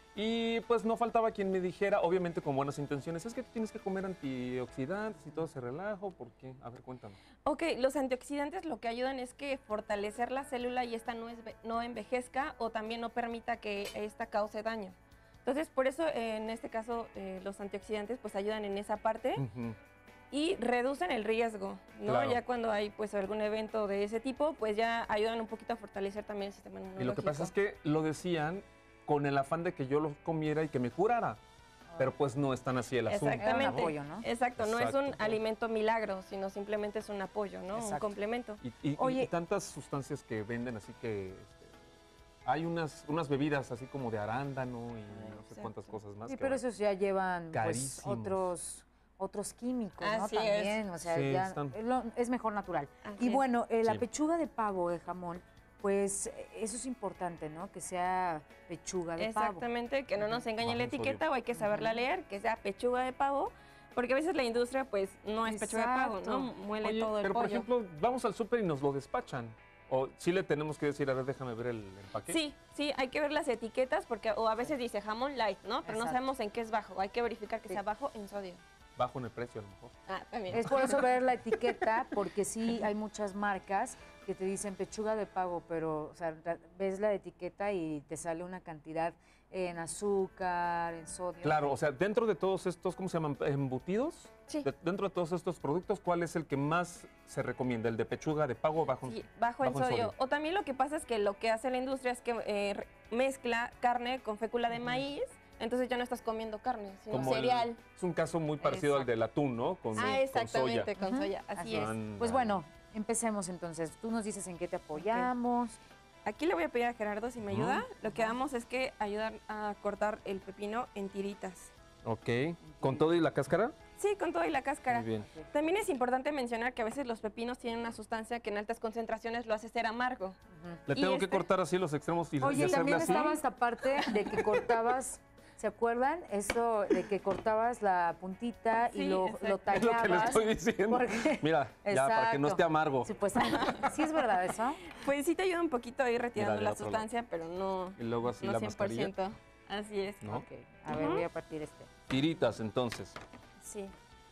A: y pues no faltaba quien me dijera, obviamente con buenas intenciones, es que tú tienes que comer antioxidantes y todo ese relajo, ¿por qué? A ver, cuéntame.
G: Ok, los antioxidantes lo que ayudan es que fortalecer la célula y esta no, es, no envejezca o también no permita que esta cause daño. Entonces, por eso eh, en este caso eh, los antioxidantes pues ayudan en esa parte
A: Ujú.
G: y reducen el riesgo, ¿no?
A: Claro.
G: Ya cuando hay pues algún evento de ese tipo, pues ya ayudan un poquito a fortalecer también el sistema inmunológico.
A: Y lo que pasa es que lo decían con el afán de que yo lo comiera y que me curara, pero pues no es tan así el asunto.
G: Exactamente.
B: Era un apoyo, ¿no?
G: Exacto, no es un
A: Exacto.
G: alimento milagro, sino simplemente es un apoyo, ¿no? Un
B: Exacto.
G: complemento.
A: Y, y- y
B: Oye.
A: tantas sustancias que venden, así que este, hay unas, unas bebidas así como de arándano y no sé
G: exacto.
A: cuántas cosas más.
B: Sí,
A: que
B: pero
A: van.
B: esos ya llevan pues,
A: Carísimos.
B: otros, otros químicos, ¿no?
G: Así es.
B: También, o sea,
A: Sí,
B: ya
A: están-
B: es, lo- es mejor natural.
G: Así
B: Y
G: es.
B: bueno, eh, la
A: Sí.
B: pechuga de pavo de jamón, pues eh, eso es importante, ¿no? Que sea pechuga de pavo.
G: Exactamente, que no nos engañe
A: Bajo
G: la
A: en sodio.
G: etiqueta o hay que saberla leer, que sea pechuga de pavo, porque a veces la industria pues no es pechuga de pavo, ¿no?
B: Exacto.
G: Muele
A: Oye,
G: todo el
A: pero
G: pollo.
A: por ejemplo, vamos al súper y nos lo despachan. O sí le tenemos que decir, a ver, déjame ver el empaque.
G: Sí, sí, hay que ver las etiquetas porque o a veces dice jamón light, ¿no? Pero no
B: Exacto.
G: sabemos en qué es bajo, hay que verificar que
B: Sí.
G: sea bajo en sodio.
A: Bajo en el precio a lo mejor.
G: Ah, también.
B: Es por eso ver la etiqueta, porque sí hay muchas marcas que te dicen pechuga de pavo, pero o sea, ra- ves la etiqueta y te sale una cantidad en azúcar, en sodio.
A: Claro, o sea, dentro de todos estos, ¿cómo se llaman? ¿Embutidos?
G: Sí.
A: De- dentro de todos estos productos, ¿cuál es el que más se recomienda? ¿El de pechuga de pavo o bajo en
G: Sí, bajo, en
A: bajo en
G: sodio.
A: sodio.
G: O también lo que pasa es que lo que hace la industria es que eh, re- mezcla carne con fécula de maíz, entonces ya no estás comiendo carne, sino
A: Como el-
G: cereal.
A: es un caso muy parecido al
B: Exacto.
A: del atún, ¿no? Con,
G: Ah,
A: con
G: exactamente,
A: soya.
G: con
B: Ujú.
G: soya, así,
B: Así
G: es.
A: Ándale.
B: Pues bueno, empecemos entonces. Tú nos dices en qué te apoyamos.
G: Aquí le voy a pedir a Gerardo si me
A: Ujú.
G: ayuda. Lo que vamos es que ayudar a cortar el pepino en tiritas.
A: Ok. ¿Con todo y la cáscara?
G: Sí, con todo y la cáscara.
A: Muy bien.
G: También es importante mencionar que a veces los pepinos tienen una sustancia que en altas concentraciones lo hace ser amargo.
A: Le
G: Y
A: tengo que
G: este-
A: cortar así los extremos y, y
B: Oye,
A: hacerle
B: también
A: así.
B: estaba esta parte de que cortabas, ¿se acuerdan? Eso de que cortabas la puntita y
G: Sí,
B: lo,
G: exacto.
B: lo
A: Es lo que le
B: tallabas.
A: estoy diciendo.
B: porque-
A: Mira, ya para que no esté
B: Exacto.
A: amargo.
B: Sí, pues, ¿sí es verdad eso?
G: Pues sí te ayuda un poquito a ir retirando
A: del
G: la
A: otro
G: sustancia, pero no,
A: Y luego así
G: no
A: la
G: cien por ciento. Así es.
A: ¿no?
B: Ok, a ver,
G: Ujú.
B: voy a partir este.
A: Tiritas, entonces.
G: Sí.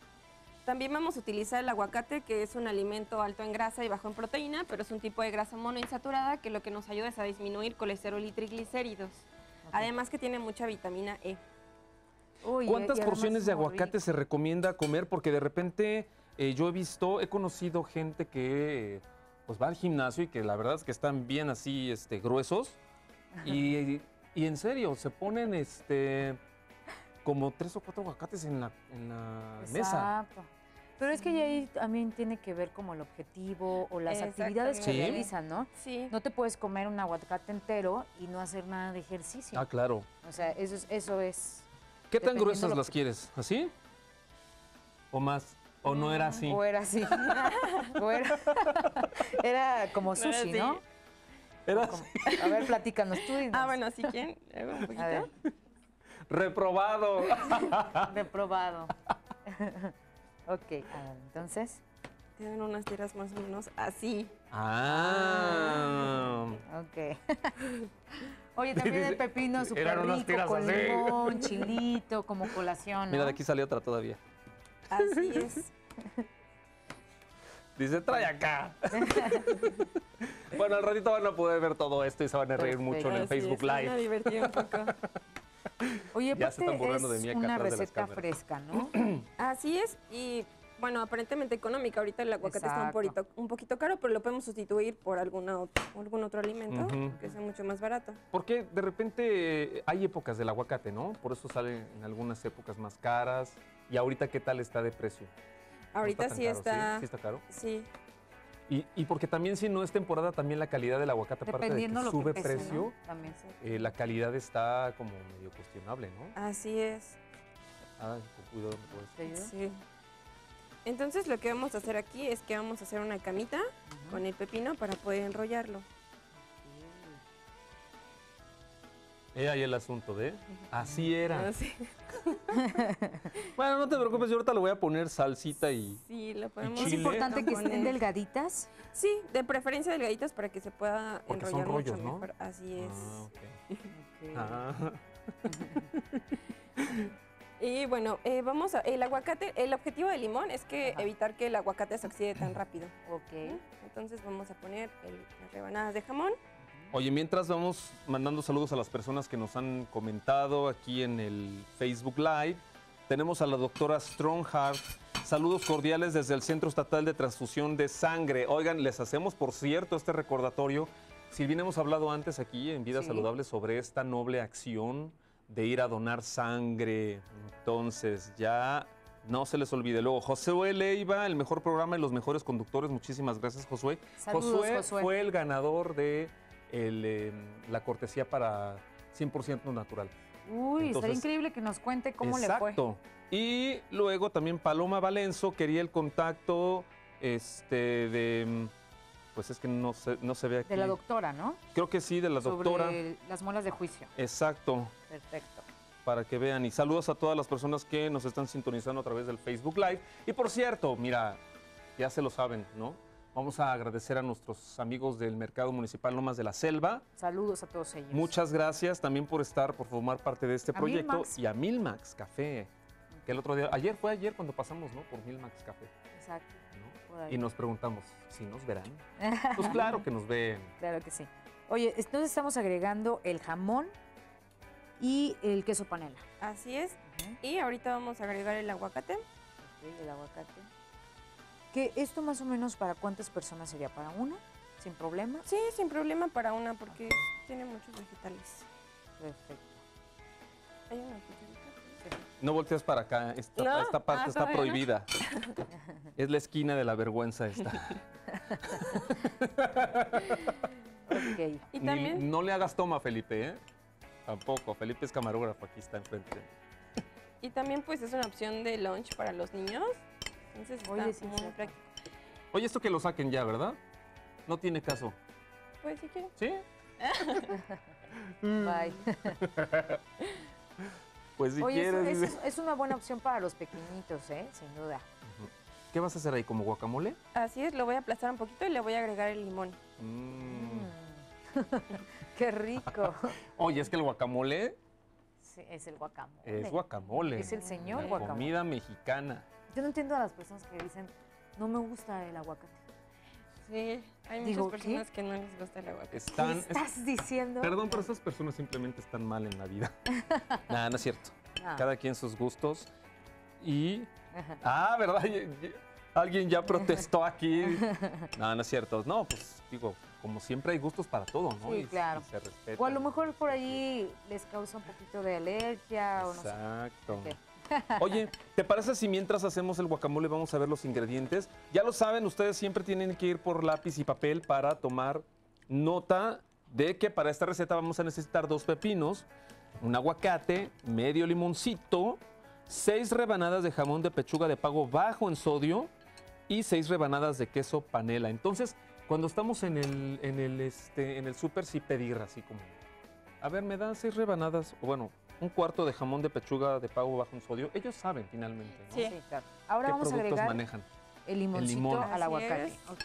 G: También vamos a utilizar el aguacate, que es un alimento alto en grasa y bajo en proteína, pero es un tipo de grasa monoinsaturada que lo que nos ayuda es a disminuir colesterol y triglicéridos. Además que tiene mucha vitamina E.
B: Uy,
A: ¿Cuántas
B: y además
A: porciones
B: es
A: de
B: muy
A: aguacate
B: rico.
A: se recomienda comer? Porque de repente eh, yo he visto, he conocido gente que eh, pues va al gimnasio y que la verdad es que están bien así este, gruesos. Y, y en serio, se ponen este como tres o cuatro aguacates en la, en la mesa.
B: Exacto. Pero es que ya ahí también tiene que ver como el objetivo o las
G: Exactamente.
B: actividades que
A: Sí.
B: realizan, ¿no?
G: Sí.
B: No te puedes comer un aguacate entero y no hacer nada de ejercicio.
A: Ah, claro.
B: O sea, eso es... Eso es
A: ¿Qué tan
B: Dependiendo
A: gruesas
B: lo
A: las
B: que-
A: quieres? ¿Así? ¿O más? ¿O no era así?
B: O era así. O era, era como
G: No era
B: sushi,
G: así.
B: ¿no?
A: Era
B: Como- a ver, platícanos tú. dinos.
G: Ah, bueno, si quieren, hago un poquito.
B: A ver,
A: reprobado.
B: reprobado. Ok, a ver, entonces.
G: Te dan unas tiras más o menos así.
A: Ah.
B: Ok. Oye, también el pepino súper
A: Eran unas
B: rico,
A: tiras
B: con
A: así.
B: limón, chilito, como colación, ¿no?
A: Mira, de aquí salió otra todavía.
G: Así es.
A: Dice, trae acá. Bueno, al ratito van a poder ver todo esto y se van a reír mucho en el
G: Así
A: Facebook
G: es, van a
A: Live.
G: divertir un poco.
B: Oye,
A: Ya se están
B: aparte
A: burlando de
B: es
A: mí acá
B: una
A: atrás de las
B: receta
A: cámaras.
B: fresca, ¿no?
G: Así es, y bueno, aparentemente económica. Ahorita el aguacate está un
B: Exacto.
G: poquito, un poquito caro, pero lo podemos sustituir por alguna otro, algún otro alimento
A: Ujú.
G: que sea mucho más barato.
A: Porque de repente eh, hay épocas del aguacate, ¿no? Por eso sale en algunas épocas más caras. ¿Y ahorita qué tal está de precio? ¿No
G: Ahorita
A: tan
G: sí
A: caro?
G: está,
A: ¿Sí? ¿Sí está caro?
G: sí,
A: Y, y porque también si no es temporada, también la calidad del aguacate, aparte de que
B: Dependiendo lo
A: sube
B: que pese,
A: precio,
B: ¿no? También.
A: eh, la calidad está como medio cuestionable, ¿no?
G: así es.
A: Ah, con cuidado con todo
B: ¿Te
A: esto.
B: ayudo?
G: Sí. Entonces lo que vamos a hacer aquí es que vamos a hacer una camita con el pepino para poder enrollarlo.
A: He ahí el asunto de, así era.
G: Así.
A: Bueno, no te preocupes, yo ahorita le voy a poner salsita y...
G: Sí, lo podemos.
B: Es
A: chile.
B: importante que estén
G: componer.
B: delgaditas.
G: Sí, de preferencia delgaditas para que se pueda
A: Porque son
G: enrollar mucho
A: rollos, ¿no?
G: mejor. Así es.
A: Ah, ok.
B: Ok.
A: Ah.
G: Y bueno, eh, vamos a, el aguacate, el objetivo del limón es que
B: Ajá.
G: evitar que el aguacate se oxide tan rápido.
B: Ok.
G: Entonces vamos a poner el- las rebanadas de jamón.
A: Oye, mientras vamos mandando saludos a las personas que nos han comentado aquí en el Facebook Live, tenemos a la doctora Strongheart. Saludos cordiales desde el Centro Estatal de Transfusión de Sangre. Oigan, les hacemos, por cierto, este recordatorio. Si bien hemos hablado antes aquí en Vida
B: Sí.
A: Saludable sobre esta noble acción de ir a donar sangre, entonces ya no se les olvide. Luego, Josué Leiva, el mejor programa y los mejores conductores. Muchísimas gracias, Josué.
B: Saludos,
A: Josué,
B: Josué.
A: fue el ganador de el, eh, la cortesía para cien por ciento natural.
B: Uy,
A: Entonces,
B: estaría increíble que nos cuente cómo
A: Exacto. Y luego también Paloma Valenzo quería el contacto este, de... Pues es que no se, no se ve
B: le
A: aquí.
B: fue. De la doctora, ¿no?
A: Creo que sí, de la doctora.
B: Sobre las muelas de juicio.
A: Exacto,
B: Perfecto.
A: para que vean. Y saludos a todas las personas que nos están sintonizando a través del Facebook Live. Y por cierto, mira, ya se lo saben, ¿no? Vamos a agradecer a nuestros amigos del Mercado Municipal Lomas de la Selva.
B: Saludos a todos ellos.
A: Muchas gracias también por estar, por formar parte de este
B: A
A: proyecto.
B: Milmax.
A: Y a Milmax Café, que el otro día, ayer fue ayer cuando pasamos, ¿no? Por Milmax Café,
B: Exacto.
A: ¿no?
B: por ahí.
A: Y nos preguntamos, ¿si nos verán? Pues claro que nos ven.
B: Claro que sí. Oye, entonces estamos agregando el jamón y el queso panela.
G: Así es.
B: Ujú.
G: Y ahorita vamos a agregar el aguacate.
B: Ok, el aguacate. Que esto más o menos para cuántas personas sería, para una, sin problema.
G: Sí, sin problema para una porque tiene muchos vegetales.
B: Perfecto.
G: Hay una cucharita.
A: No voltees para acá, esta,
G: No,
A: esta parte
G: ah,
A: está
G: todavía no.
A: prohibida. Es la esquina de la vergüenza esta.
B: Ok.
G: Y
A: Ni-
G: también,
A: no le hagas toma, Felipe, ¿eh? Tampoco, Felipe es camarógrafo, aquí está enfrente.
G: y también pues es una opción de lunch para los niños. Entonces está
B: Oye, sí,
G: muy
B: cierto.
G: práctico.
A: Oye, esto que lo saquen ya, ¿verdad? No tiene caso.
G: Pues si quieren.
A: ¿Sí?
B: Bye.
A: Pues si
B: Oye, eso-
A: quieres.
B: eso
A: dice.
B: es, es una buena opción para los pequeñitos, ¿eh? Sin duda.
A: ¿Qué vas a hacer ahí? ¿Como guacamole?
G: Así es, lo voy a aplastar un poquito y le voy a agregar el limón.
A: Mm.
B: Mm. Qué rico.
A: Oye, es que el guacamole
B: Sí, es el guacamole.
A: es guacamole.
B: Es el señor
A: La
B: guacamole.
A: comida mexicana.
B: Yo no entiendo a las personas que dicen, no me gusta el aguacate.
G: Sí, hay
B: Digo,
G: muchas personas que no les gusta el aguacate.
A: Están.
B: ¿Qué estás diciendo?
A: Perdón, pero esas personas simplemente están mal en la vida. Nada, no es cierto.
B: Ah.
A: Cada quien sus gustos. Y... Ah, ¿verdad? Alguien ya protestó aquí. No, no es cierto. No, pues digo, como siempre hay gustos para todo, ¿no?
B: Sí,
A: Y-
B: claro.
A: y se respeta.
B: O a lo mejor por ahí les causa un poquito de alergia o no sé.
A: Exacto.
B: Ok.
A: Oye, ¿te parece si mientras hacemos el guacamole vamos a ver los ingredientes? Ya lo saben, ustedes siempre tienen que ir por lápiz y papel para tomar nota de que para esta receta vamos a necesitar dos pepinos, un aguacate, medio limoncito, seis rebanadas de jamón de pechuga de pavo bajo en sodio y seis rebanadas de queso panela. Entonces, cuando estamos en el, en el, este, en el súper, sí pedir así como, a ver, me dan seis rebanadas, o bueno, un cuarto de jamón de pechuga de pavo bajo en sodio. Ellos saben finalmente, ¿no?
G: Sí.
B: Sí, claro. Ahora
A: ¿Qué
B: vamos a
A: productos
B: agregar
A: manejan?
B: el limoncito
A: limón.
B: al
G: Así
B: aguacate.
G: es.
B: Ok.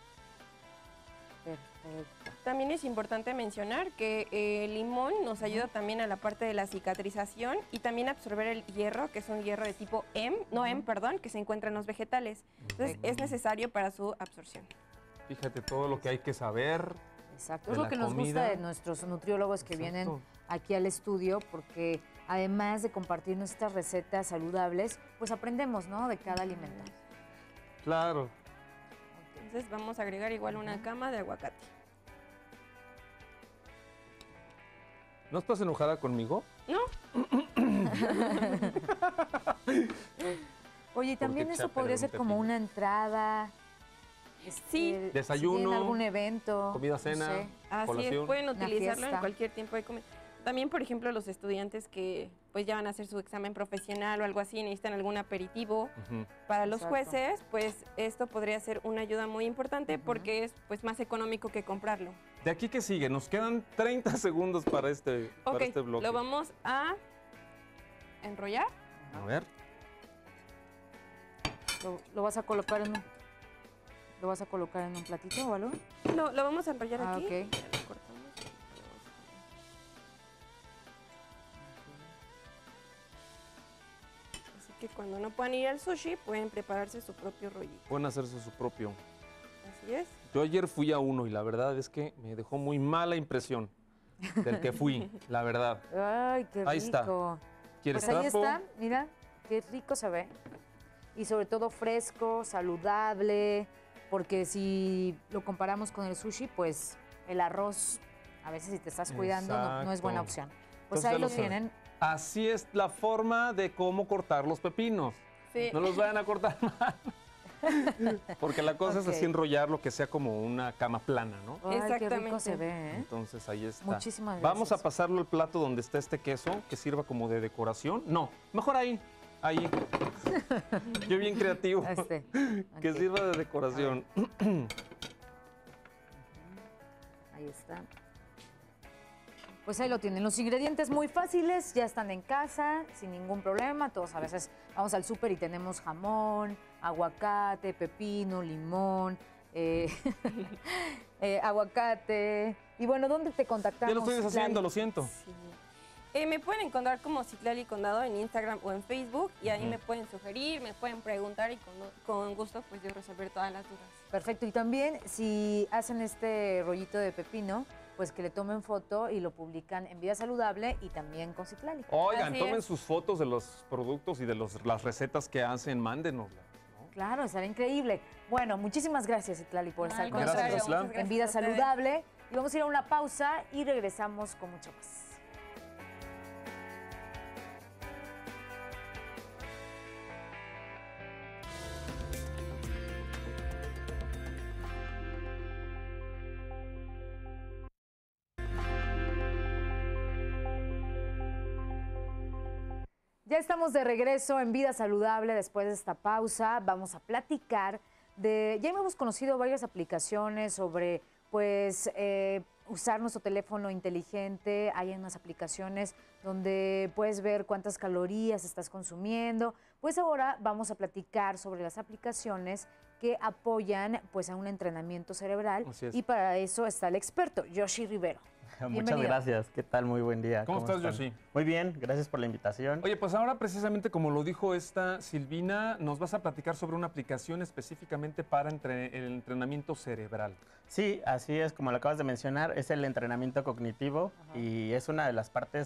B: Perfecto.
G: También es importante mencionar que eh, el limón nos ayuda también a la parte de la cicatrización y también a absorber el hierro, que es un hierro de tipo M, no M, perdón, que se encuentra en los vegetales. Entonces es necesario para su absorción.
A: Fíjate todo lo que hay que saber.
B: Exacto.
A: de
B: Es lo
A: la
B: que nos
A: comida.
B: gusta de nuestros nutriólogos que vienen
A: Exacto.
B: aquí al estudio, porque además de compartir nuestras recetas saludables, pues aprendemos, ¿no? De cada alimento.
A: Claro.
G: Entonces vamos a agregar igual una cama de aguacate.
A: ¿No estás enojada conmigo?
G: ¿No?
B: Oye, y también
A: echa
B: eso
A: a
B: podría
A: perder un
B: ser como
A: pepino.
B: una entrada. este,
G: Sí.
B: si
A: Desayuno,
B: tienen algún evento.
A: comida,
B: no
A: cena.
B: sé.
G: Así
A: Colación.
G: es, pueden
B: Una
G: utilizarlo
B: fiesta.
G: en cualquier tiempo de comida. También, por ejemplo, los estudiantes que pues ya van a hacer su examen profesional o algo así, necesitan algún aperitivo.
A: Ujú.
G: Para los
B: Exacto.
G: jueces, pues esto podría ser una ayuda muy importante porque es pues más económico que comprarlo.
A: ¿De aquí qué sigue? Nos quedan treinta segundos para este,
G: Ok,
A: para este bloque.
G: lo vamos a enrollar.
A: A ver.
B: Lo, lo vas a colocar en un, lo vas a colocar en un platito o algo.
G: No, lo vamos a enrollar
B: Ah,
G: aquí.
B: ok.
G: Ya lo cortamos. Así que cuando no puedan ir al sushi, pueden prepararse su propio rollito.
A: Pueden hacerse su propio.
G: Así es.
A: Yo ayer fui a uno y la verdad es que me dejó muy mala impresión del que fui, la verdad.
B: Ay, qué rico.
A: Ahí está. ¿Quieres
B: Pues ahí
A: trapo?
B: está, mira, qué rico se ve. Y sobre todo fresco, saludable, porque si lo comparamos con el sushi, pues el arroz, a veces si te estás cuidando, no, no es buena
A: Exacto.
B: opción. Pues
A: Entonces,
B: ahí
A: ya
B: lo
A: lo saben.
B: tienen.
A: Así es la forma de cómo cortar los pepinos.
G: Sí.
A: No los vayan a cortar mal. Porque la cosa
B: Ok.
A: es así enrollarlo que sea como una cama plana, ¿no?
B: Ay, qué rico
G: Exactamente.
B: se ve, ¿eh?
A: Entonces ahí está.
B: Muchísimas
A: Vamos a
B: gracias.
A: pasarlo al plato donde está este queso, que sirva como de decoración. No, mejor ahí, ahí. Yo bien creativo.
B: Este,
A: Que
B: ok.
A: sirva de decoración.
B: Ahí está. Pues ahí lo tienen. Los ingredientes muy fáciles, ya están en casa, sin ningún problema. Todos a veces vamos al súper y tenemos jamón, aguacate, pepino, limón, eh, eh, aguacate. Y bueno, ¿dónde te contactamos?
A: Ya lo estoy deshaciendo,
B: Lali?
A: lo siento.
G: Sí. Eh, me pueden encontrar como Citlali Condado en Instagram o en Facebook y ahí
A: Ujú.
G: me pueden sugerir, me pueden preguntar y con, con gusto pues yo resolver todas las dudas.
B: Perfecto. Y también si hacen este rollito de pepino, pues que le tomen foto y lo publican en Vida Saludable y también con Citlali.
A: Oigan,
G: Así
A: tomen
G: es.
A: sus fotos de los productos y de los, las recetas que hacen, mándenoslas. ¿no?
B: Claro, estará increíble. Bueno, muchísimas gracias, Citlali, por estar
G: Al
B: con
A: Gracias,
B: nosotros
A: Islam.
G: muchas
B: en Vida
G: gracias a ustedes.
B: Saludable. Y vamos a ir a una pausa y regresamos con mucho más. Ya estamos de regreso en Vida Saludable después de esta pausa. Vamos a platicar de, ya hemos conocido varias aplicaciones sobre, pues, eh, usar nuestro teléfono inteligente. Hay unas aplicaciones donde puedes ver cuántas calorías estás consumiendo. Pues ahora vamos a platicar sobre las aplicaciones que apoyan, pues, a un entrenamiento cerebral.
A: Así es.
B: Y para eso está el experto, Yoshi Rivero.
H: Muchas
B: Bienvenido.
H: gracias. ¿Qué tal? Muy buen día.
A: ¿Cómo estás,
H: están?
A: Yoshi?
H: Muy bien, gracias por la invitación.
A: Oye, pues ahora precisamente como lo dijo esta Silvina, nos vas a platicar sobre una aplicación específicamente para entre- el entrenamiento cerebral.
H: Sí, así es, como lo acabas de mencionar, es el entrenamiento cognitivo y es una de las partes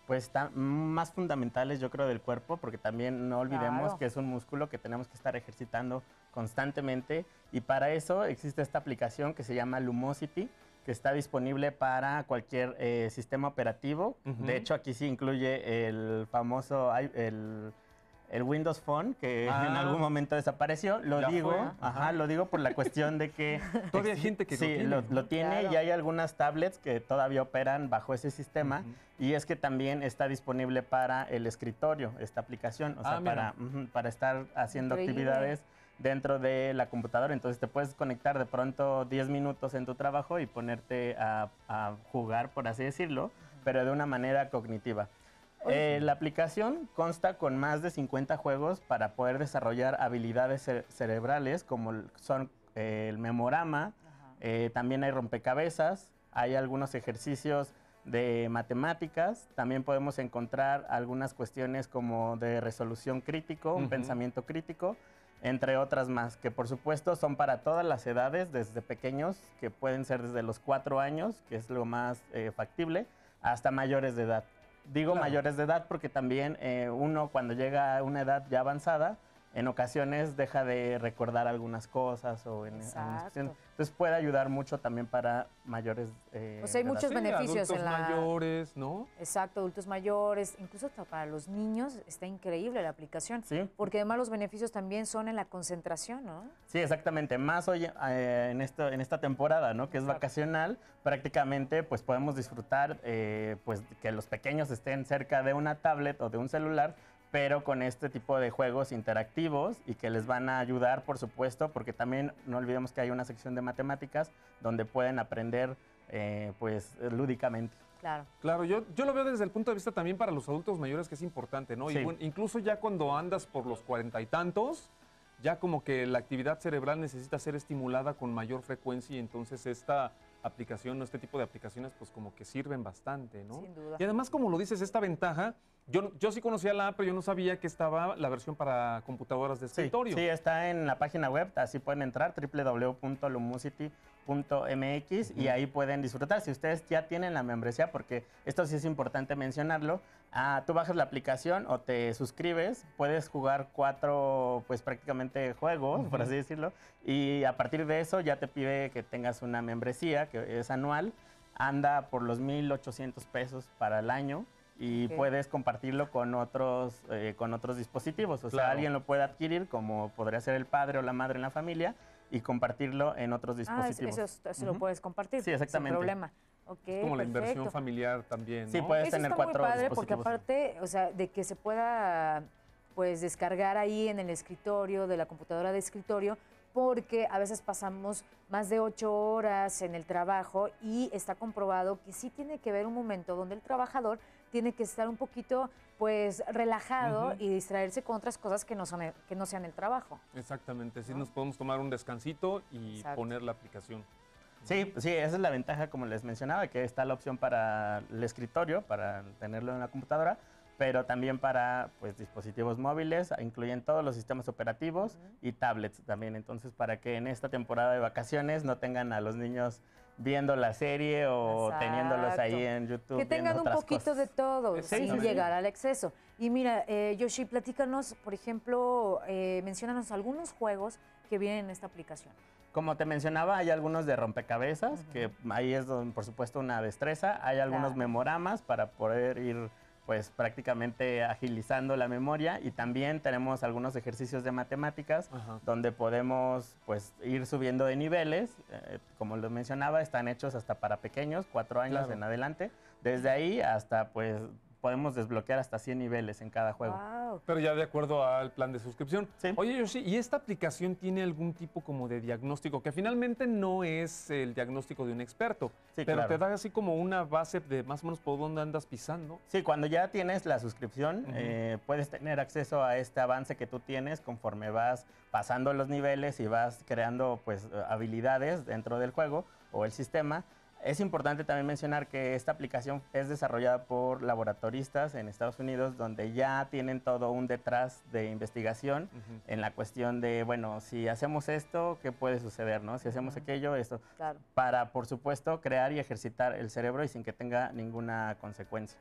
H: Pues están más fundamentales, yo creo, del cuerpo, porque también no olvidemos
B: Claro.
H: que es un músculo que tenemos que estar ejercitando constantemente. Y para eso existe esta aplicación que se llama Lumosity, que está disponible para cualquier eh, sistema operativo.
A: Ujú.
H: De hecho, aquí sí incluye el famoso i- el, el Windows Phone, que en
A: Ah.
H: algún momento desapareció. Lo
A: Ya
H: digo,
A: fue.
H: ajá,
A: Ajá.
H: lo digo por la cuestión de que
A: Todavía hay gente que lo
H: sí,
A: tiene,
H: lo,
A: ¿no?
H: lo tiene
B: Claro.
H: y hay algunas tablets que todavía operan bajo ese sistema.
A: Ujú.
H: Y es que también está disponible para el escritorio esta aplicación, o sea,
A: Ah, mira.
H: para, ujú, para estar haciendo
B: Increíble.
H: actividades dentro de la computadora. Entonces te puedes conectar de pronto diez minutos en tu trabajo y ponerte a, a jugar, por así decirlo, pero de una manera cognitiva. Eh, la aplicación consta con más de cincuenta juegos para poder desarrollar habilidades cere- cerebrales como l- son eh, el memorama, eh, también hay rompecabezas, hay algunos ejercicios de matemáticas, también podemos encontrar algunas cuestiones como de resolución crítico, un
A: Ujú.
H: pensamiento crítico, entre otras más, que por supuesto son para todas las edades, desde pequeños, que pueden ser desde los cuatro años, que es lo más eh, factible, hasta mayores de edad. Digo
A: Claro.
H: mayores de edad porque también eh, uno cuando llega a una edad ya avanzada, en ocasiones deja de recordar algunas cosas o en, en
B: Exacto.
H: cuestiones. Entonces puede ayudar mucho también para mayores. Eh,
B: O sea, hay
H: de edad.
B: muchos
A: Sí,
B: beneficios
A: adultos
B: en la...
A: mayores, ¿no?
B: Exacto, adultos mayores, incluso hasta para los niños está increíble la aplicación.
H: Sí.
B: Porque además los beneficios también son en la concentración, ¿no?
H: Sí, exactamente. Más hoy eh, en, esto, en esta temporada, ¿no? Que es
B: Exacto.
H: vacacional, prácticamente pues podemos disfrutar eh, pues que los pequeños estén cerca de una tablet o de un celular, pero con este tipo de juegos interactivos y que les van a ayudar, por supuesto, porque también no olvidemos que hay una sección de matemáticas donde pueden aprender eh, pues lúdicamente.
B: Claro.
A: Claro, yo, yo lo veo desde el punto de vista también para los adultos mayores que es importante, ¿no? Y
H: Sí.
A: bueno, incluso ya cuando andas por los cuarenta y tantos, ya como que la actividad cerebral necesita ser estimulada con mayor frecuencia y entonces esta aplicación o este tipo de aplicaciones pues como que sirven bastante, ¿no?
B: Sin duda.
A: Y además, como lo dices, esta ventaja, yo, no- yo sí conocía la app, pero yo no sabía que estaba la versión para computadoras de
H: Sí,
A: escritorio.
H: sí, está en la página web, así pueden entrar, doble u doble u doble u punto lumosity punto m x, y ahí pueden disfrutar. Si ustedes ya tienen la membresía, porque esto sí es importante mencionarlo, ah, tú bajas la aplicación o te suscribes, puedes jugar cuatro, pues prácticamente juegos, por así decirlo, y a partir de eso ya te pide que tengas una membresía, que es anual, anda por los mil ochocientos pesos para el año, y
B: Ok.
H: puedes compartirlo con otros, eh, con otros dispositivos. O sea,
A: Claro.
H: alguien lo puede adquirir, como podría ser el padre o la madre en la familia, y compartirlo en otros
B: Ah, es-
H: dispositivos.
B: eso, eso lo
H: Ujú.
B: pueles compartir.
H: Sí, exactamente.
B: Sin problema. Ok,
A: Es como la inversión
B: perfecto.
A: familiar también, ¿no?
H: Sí, puedes
B: Eso
H: tener
B: está
H: cuatro
B: muy padre porque
H: dispositivos.
B: aparte, o sea, de que se pueda pues descargar ahí en el escritorio, de la computadora de escritorio, porque a veces pasamos más de ocho horas en el trabajo y está comprobado que sí tiene que haber un momento donde el trabajador tiene que estar un poquito pues relajado
A: Ujú.
B: y distraerse con otras cosas que no son el- que no sean el trabajo.
A: Exactamente, sí nos podemos tomar un descansito y
B: Exacto.
A: poner la aplicación.
H: Sí, sí, esa es la ventaja, como les mencionaba, que está la opción para el escritorio, para tenerlo en la computadora, pero también para pues, dispositivos móviles, incluyen todos los sistemas operativos y tablets también. Entonces, para que en esta temporada de vacaciones no tengan a los niños viendo la serie o
B: Exacto.
H: teniéndolos ahí en YouTube.
B: Que tengan
H: viendo
B: un
H: otras
B: poquito
H: cosas.
B: de todo, sin
A: Exactamente.
B: llegar al exceso. Y mira, eh, Yoshi, platícanos, por ejemplo, eh, menciónanos algunos juegos que vienen en esta aplicación.
H: Como te mencionaba, hay algunos de rompecabezas, que ahí es donde, por supuesto, una destreza. Hay algunos
B: Claro.
H: memoramas para poder ir, pues, prácticamente agilizando la memoria. Y también tenemos algunos ejercicios de matemáticas,
A: Ajá.
H: donde podemos, pues, ir subiendo de niveles. Eh, como lo mencionaba, están hechos hasta para pequeños, cuatro años
A: Claro.
H: en adelante. Desde ahí hasta, pues, podemos desbloquear hasta cien niveles en cada juego.
B: Wow.
A: Pero ya de acuerdo al plan de suscripción.
H: Sí.
A: Oye, Yoshi, ¿y esta aplicación tiene algún tipo como de diagnóstico? Que finalmente no es el diagnóstico de un experto,
H: Sí,
A: pero
H: claro.
A: te da así como una base de más o menos por dónde andas pisando.
H: Sí, cuando ya tienes la suscripción,
A: Ujú.
H: eh, puedes tener acceso a este avance que tú tienes conforme vas pasando los niveles y vas creando pues eh, habilidades dentro del juego o el sistema. Es importante también mencionar que esta aplicación es desarrollada por laboratoristas en Estados Unidos, donde ya tienen todo un detrás de investigación
A: Ujú.
H: en la cuestión de, bueno, si hacemos esto, ¿qué puede suceder? ¿No? Si hacemos aquello, esto.
B: Claro.
H: Para, por supuesto, crear y ejercitar el cerebro y sin que tenga ninguna consecuencia.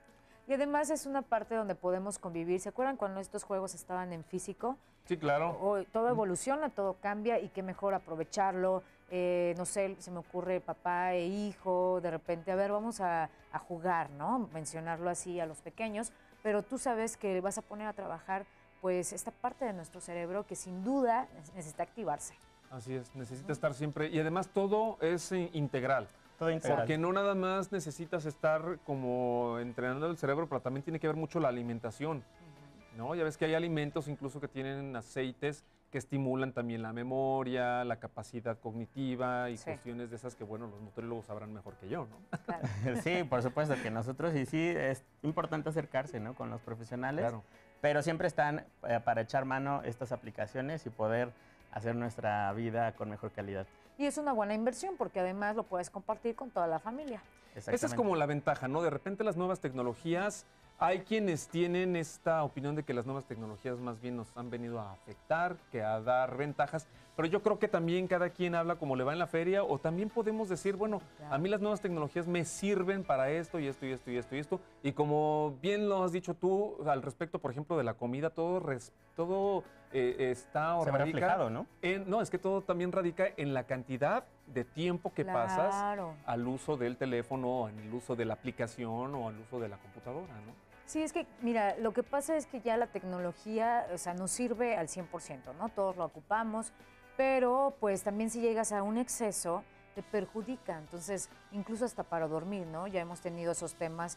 B: Y además es una parte donde podemos convivir. ¿Se acuerdan cuando estos juegos estaban en físico?
A: Sí, claro.
B: Hoy todo evoluciona, todo cambia y qué mejor aprovecharlo. Eh, no sé, se me ocurre papá e hijo, de repente, a ver, vamos a, a jugar, ¿no? Mencionarlo así a los pequeños, pero tú sabes que vas a poner a trabajar pues esta parte de nuestro cerebro que sin duda necesita activarse.
A: Así es, necesita estar siempre, y además todo es eh, integral.
H: Todo integral.
A: Porque no nada más necesitas estar como entrenando el cerebro, pero también tiene que ver mucho la alimentación, ¿no? Ya ves que hay alimentos incluso que tienen aceites que estimulan también la memoria, la capacidad cognitiva y
B: Sí.
A: cuestiones de esas que, bueno, los nutriólogos sabrán mejor que yo, ¿no?
B: Claro.
H: Sí, por supuesto que nosotros, y sí, es importante acercarse, ¿no?, con los profesionales,
A: Claro.
H: pero siempre están eh, para echar mano estas aplicaciones y poder hacer nuestra vida con mejor calidad.
B: Y es una buena inversión porque además lo puedes compartir con toda la familia.
A: Esa es como la ventaja, ¿no? De repente las nuevas tecnologías, hay quienes tienen esta opinión de que las nuevas tecnologías más bien nos han venido a afectar, que a dar ventajas, pero yo creo que también cada quien habla como le va en la feria, o también podemos decir, bueno,
B: Claro.
A: a mí las nuevas tecnologías me sirven para esto y esto y esto y esto y esto, y como bien lo has dicho tú al respecto, por ejemplo, de la comida, todo, res- todo eh, está o
H: Se ve
A: radica
H: reflejado, ¿no?
A: en- no, es que todo también radica en la cantidad de tiempo que pasas
B: Claro.
A: al uso del teléfono, en el uso de la aplicación o al uso de la computadora, ¿no?
B: Sí, es que, mira, lo que pasa es que ya la tecnología, o sea, nos sirve al cien por ciento, ¿no? Todos lo ocupamos, pero pues también si llegas a un exceso, te perjudica. Entonces, incluso hasta para dormir, ¿no? Ya hemos tenido esos temas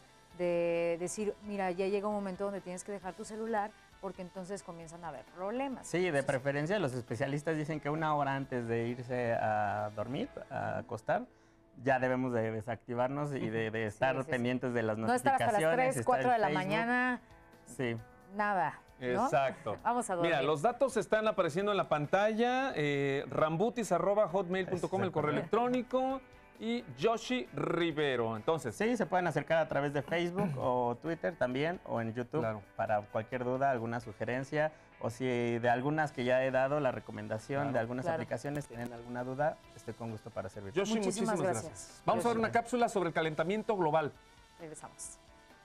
B: de decir, mira, ya llega un momento donde tienes que dejar tu celular porque entonces comienzan a haber problemas.
H: Sí, de
B: Entonces,
H: preferencia los especialistas dicen que una hora antes de irse a dormir, a acostar, ya debemos de desactivarnos y de, de estar
B: sí, sí.
H: pendientes de las
B: no estar
H: notificaciones.
B: hasta las tres,
H: estar
B: cuatro
H: en
B: de la
H: Facebook.
B: mañana,
H: Sí.
B: nada, ¿no?
A: Exacto.
B: Vamos a dormir.
A: Mira, los datos están apareciendo en la pantalla. Eh, rambutis arroba hotmail punto com, el correo electrónico. Y Yoshi Rivero. Entonces,
H: Sí, se pueden acercar a través de Facebook o Twitter también, o en YouTube,
A: Claro.
H: para cualquier duda, alguna sugerencia, o si de algunas que ya he dado, la recomendación
A: Claro.
H: de algunas
B: Claro.
H: aplicaciones, tienen alguna duda, estoy con gusto para servir.
A: Yoshi,
B: Muchísimas
A: muchísimas, gracias.
B: gracias.
A: Vamos a ver
B: Gracias.
A: una cápsula sobre el calentamiento global.
B: Regresamos.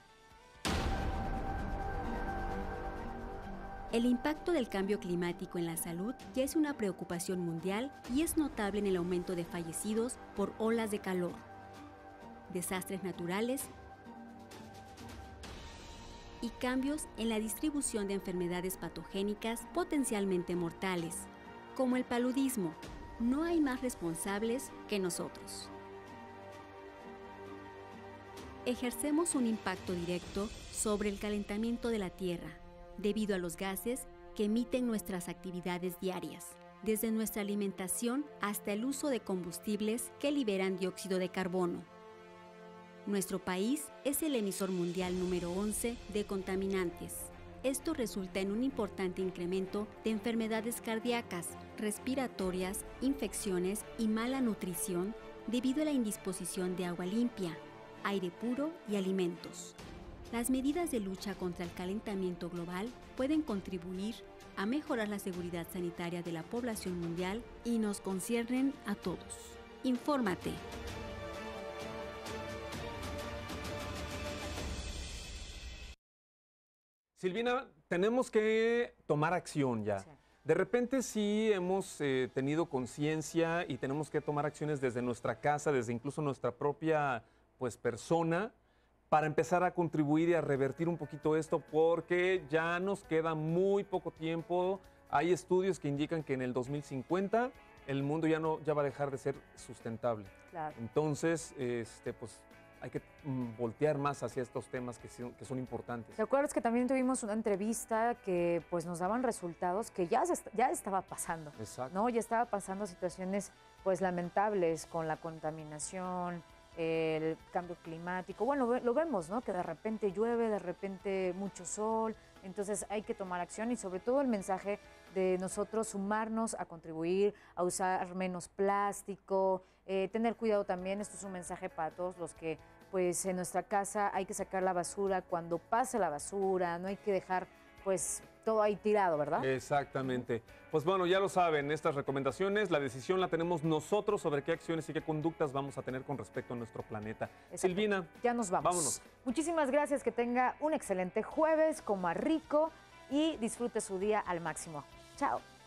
I: El impacto del cambio climático en la salud ya es una preocupación mundial y es notable en el aumento de fallecidos por olas de calor, desastres naturales y cambios en la distribución de enfermedades patogénicas potencialmente mortales, como el paludismo. No hay más responsables que nosotros. Ejercemos un impacto directo sobre el calentamiento de la Tierra, debido a los gases que emiten nuestras actividades diarias, desde nuestra alimentación hasta el uso de combustibles que liberan dióxido de carbono. Nuestro país es el emisor mundial número once de contaminantes. Esto resulta en un importante incremento de enfermedades cardíacas, respiratorias, infecciones y mala nutrición debido a la indisposición de agua limpia, aire puro y alimentos. Las medidas de lucha contra el calentamiento global pueden contribuir a mejorar la seguridad sanitaria de la población mundial y nos conciernen a todos. Infórmate.
A: Silvina, tenemos que tomar acción ya.
B: Sí.
A: De repente sí hemos eh, tenido conciencia y tenemos que tomar acciones desde nuestra casa, desde incluso nuestra propia pues, persona, para empezar a contribuir y a revertir un poquito esto, porque ya nos queda muy poco tiempo. Hay estudios que indican que en el dos mil cincuenta el mundo ya, no, ya va a dejar de ser sustentable.
B: Claro.
A: Entonces, este, pues, hay que mm, voltear más hacia estos temas que son, que son importantes.
B: ¿Te acuerdas que también tuvimos una entrevista que pues nos daban resultados que ya, se est- ya estaba pasando,
A: Exacto.
B: ¿no? Ya estaba pasando situaciones pues lamentables con la contaminación, el cambio climático. Bueno, ve- lo vemos, ¿no? Que de repente llueve, de repente mucho sol. Entonces hay que tomar acción y sobre todo el mensaje de nosotros sumarnos a contribuir, a usar menos plástico, eh, tener cuidado también. Esto es un mensaje para todos los que pues en nuestra casa hay que sacar la basura cuando pase la basura, no hay que dejar pues todo ahí tirado, ¿verdad?
A: Exactamente. Pues bueno, ya lo saben, estas recomendaciones, la decisión la tenemos nosotros sobre qué acciones y qué conductas vamos a tener con respecto a nuestro planeta.
B: Exacto.
A: Silvina.
B: Ya nos vamos.
A: Vámonos.
B: Muchísimas gracias, que tenga un excelente jueves, coma rico y disfrute su día al máximo. Chao.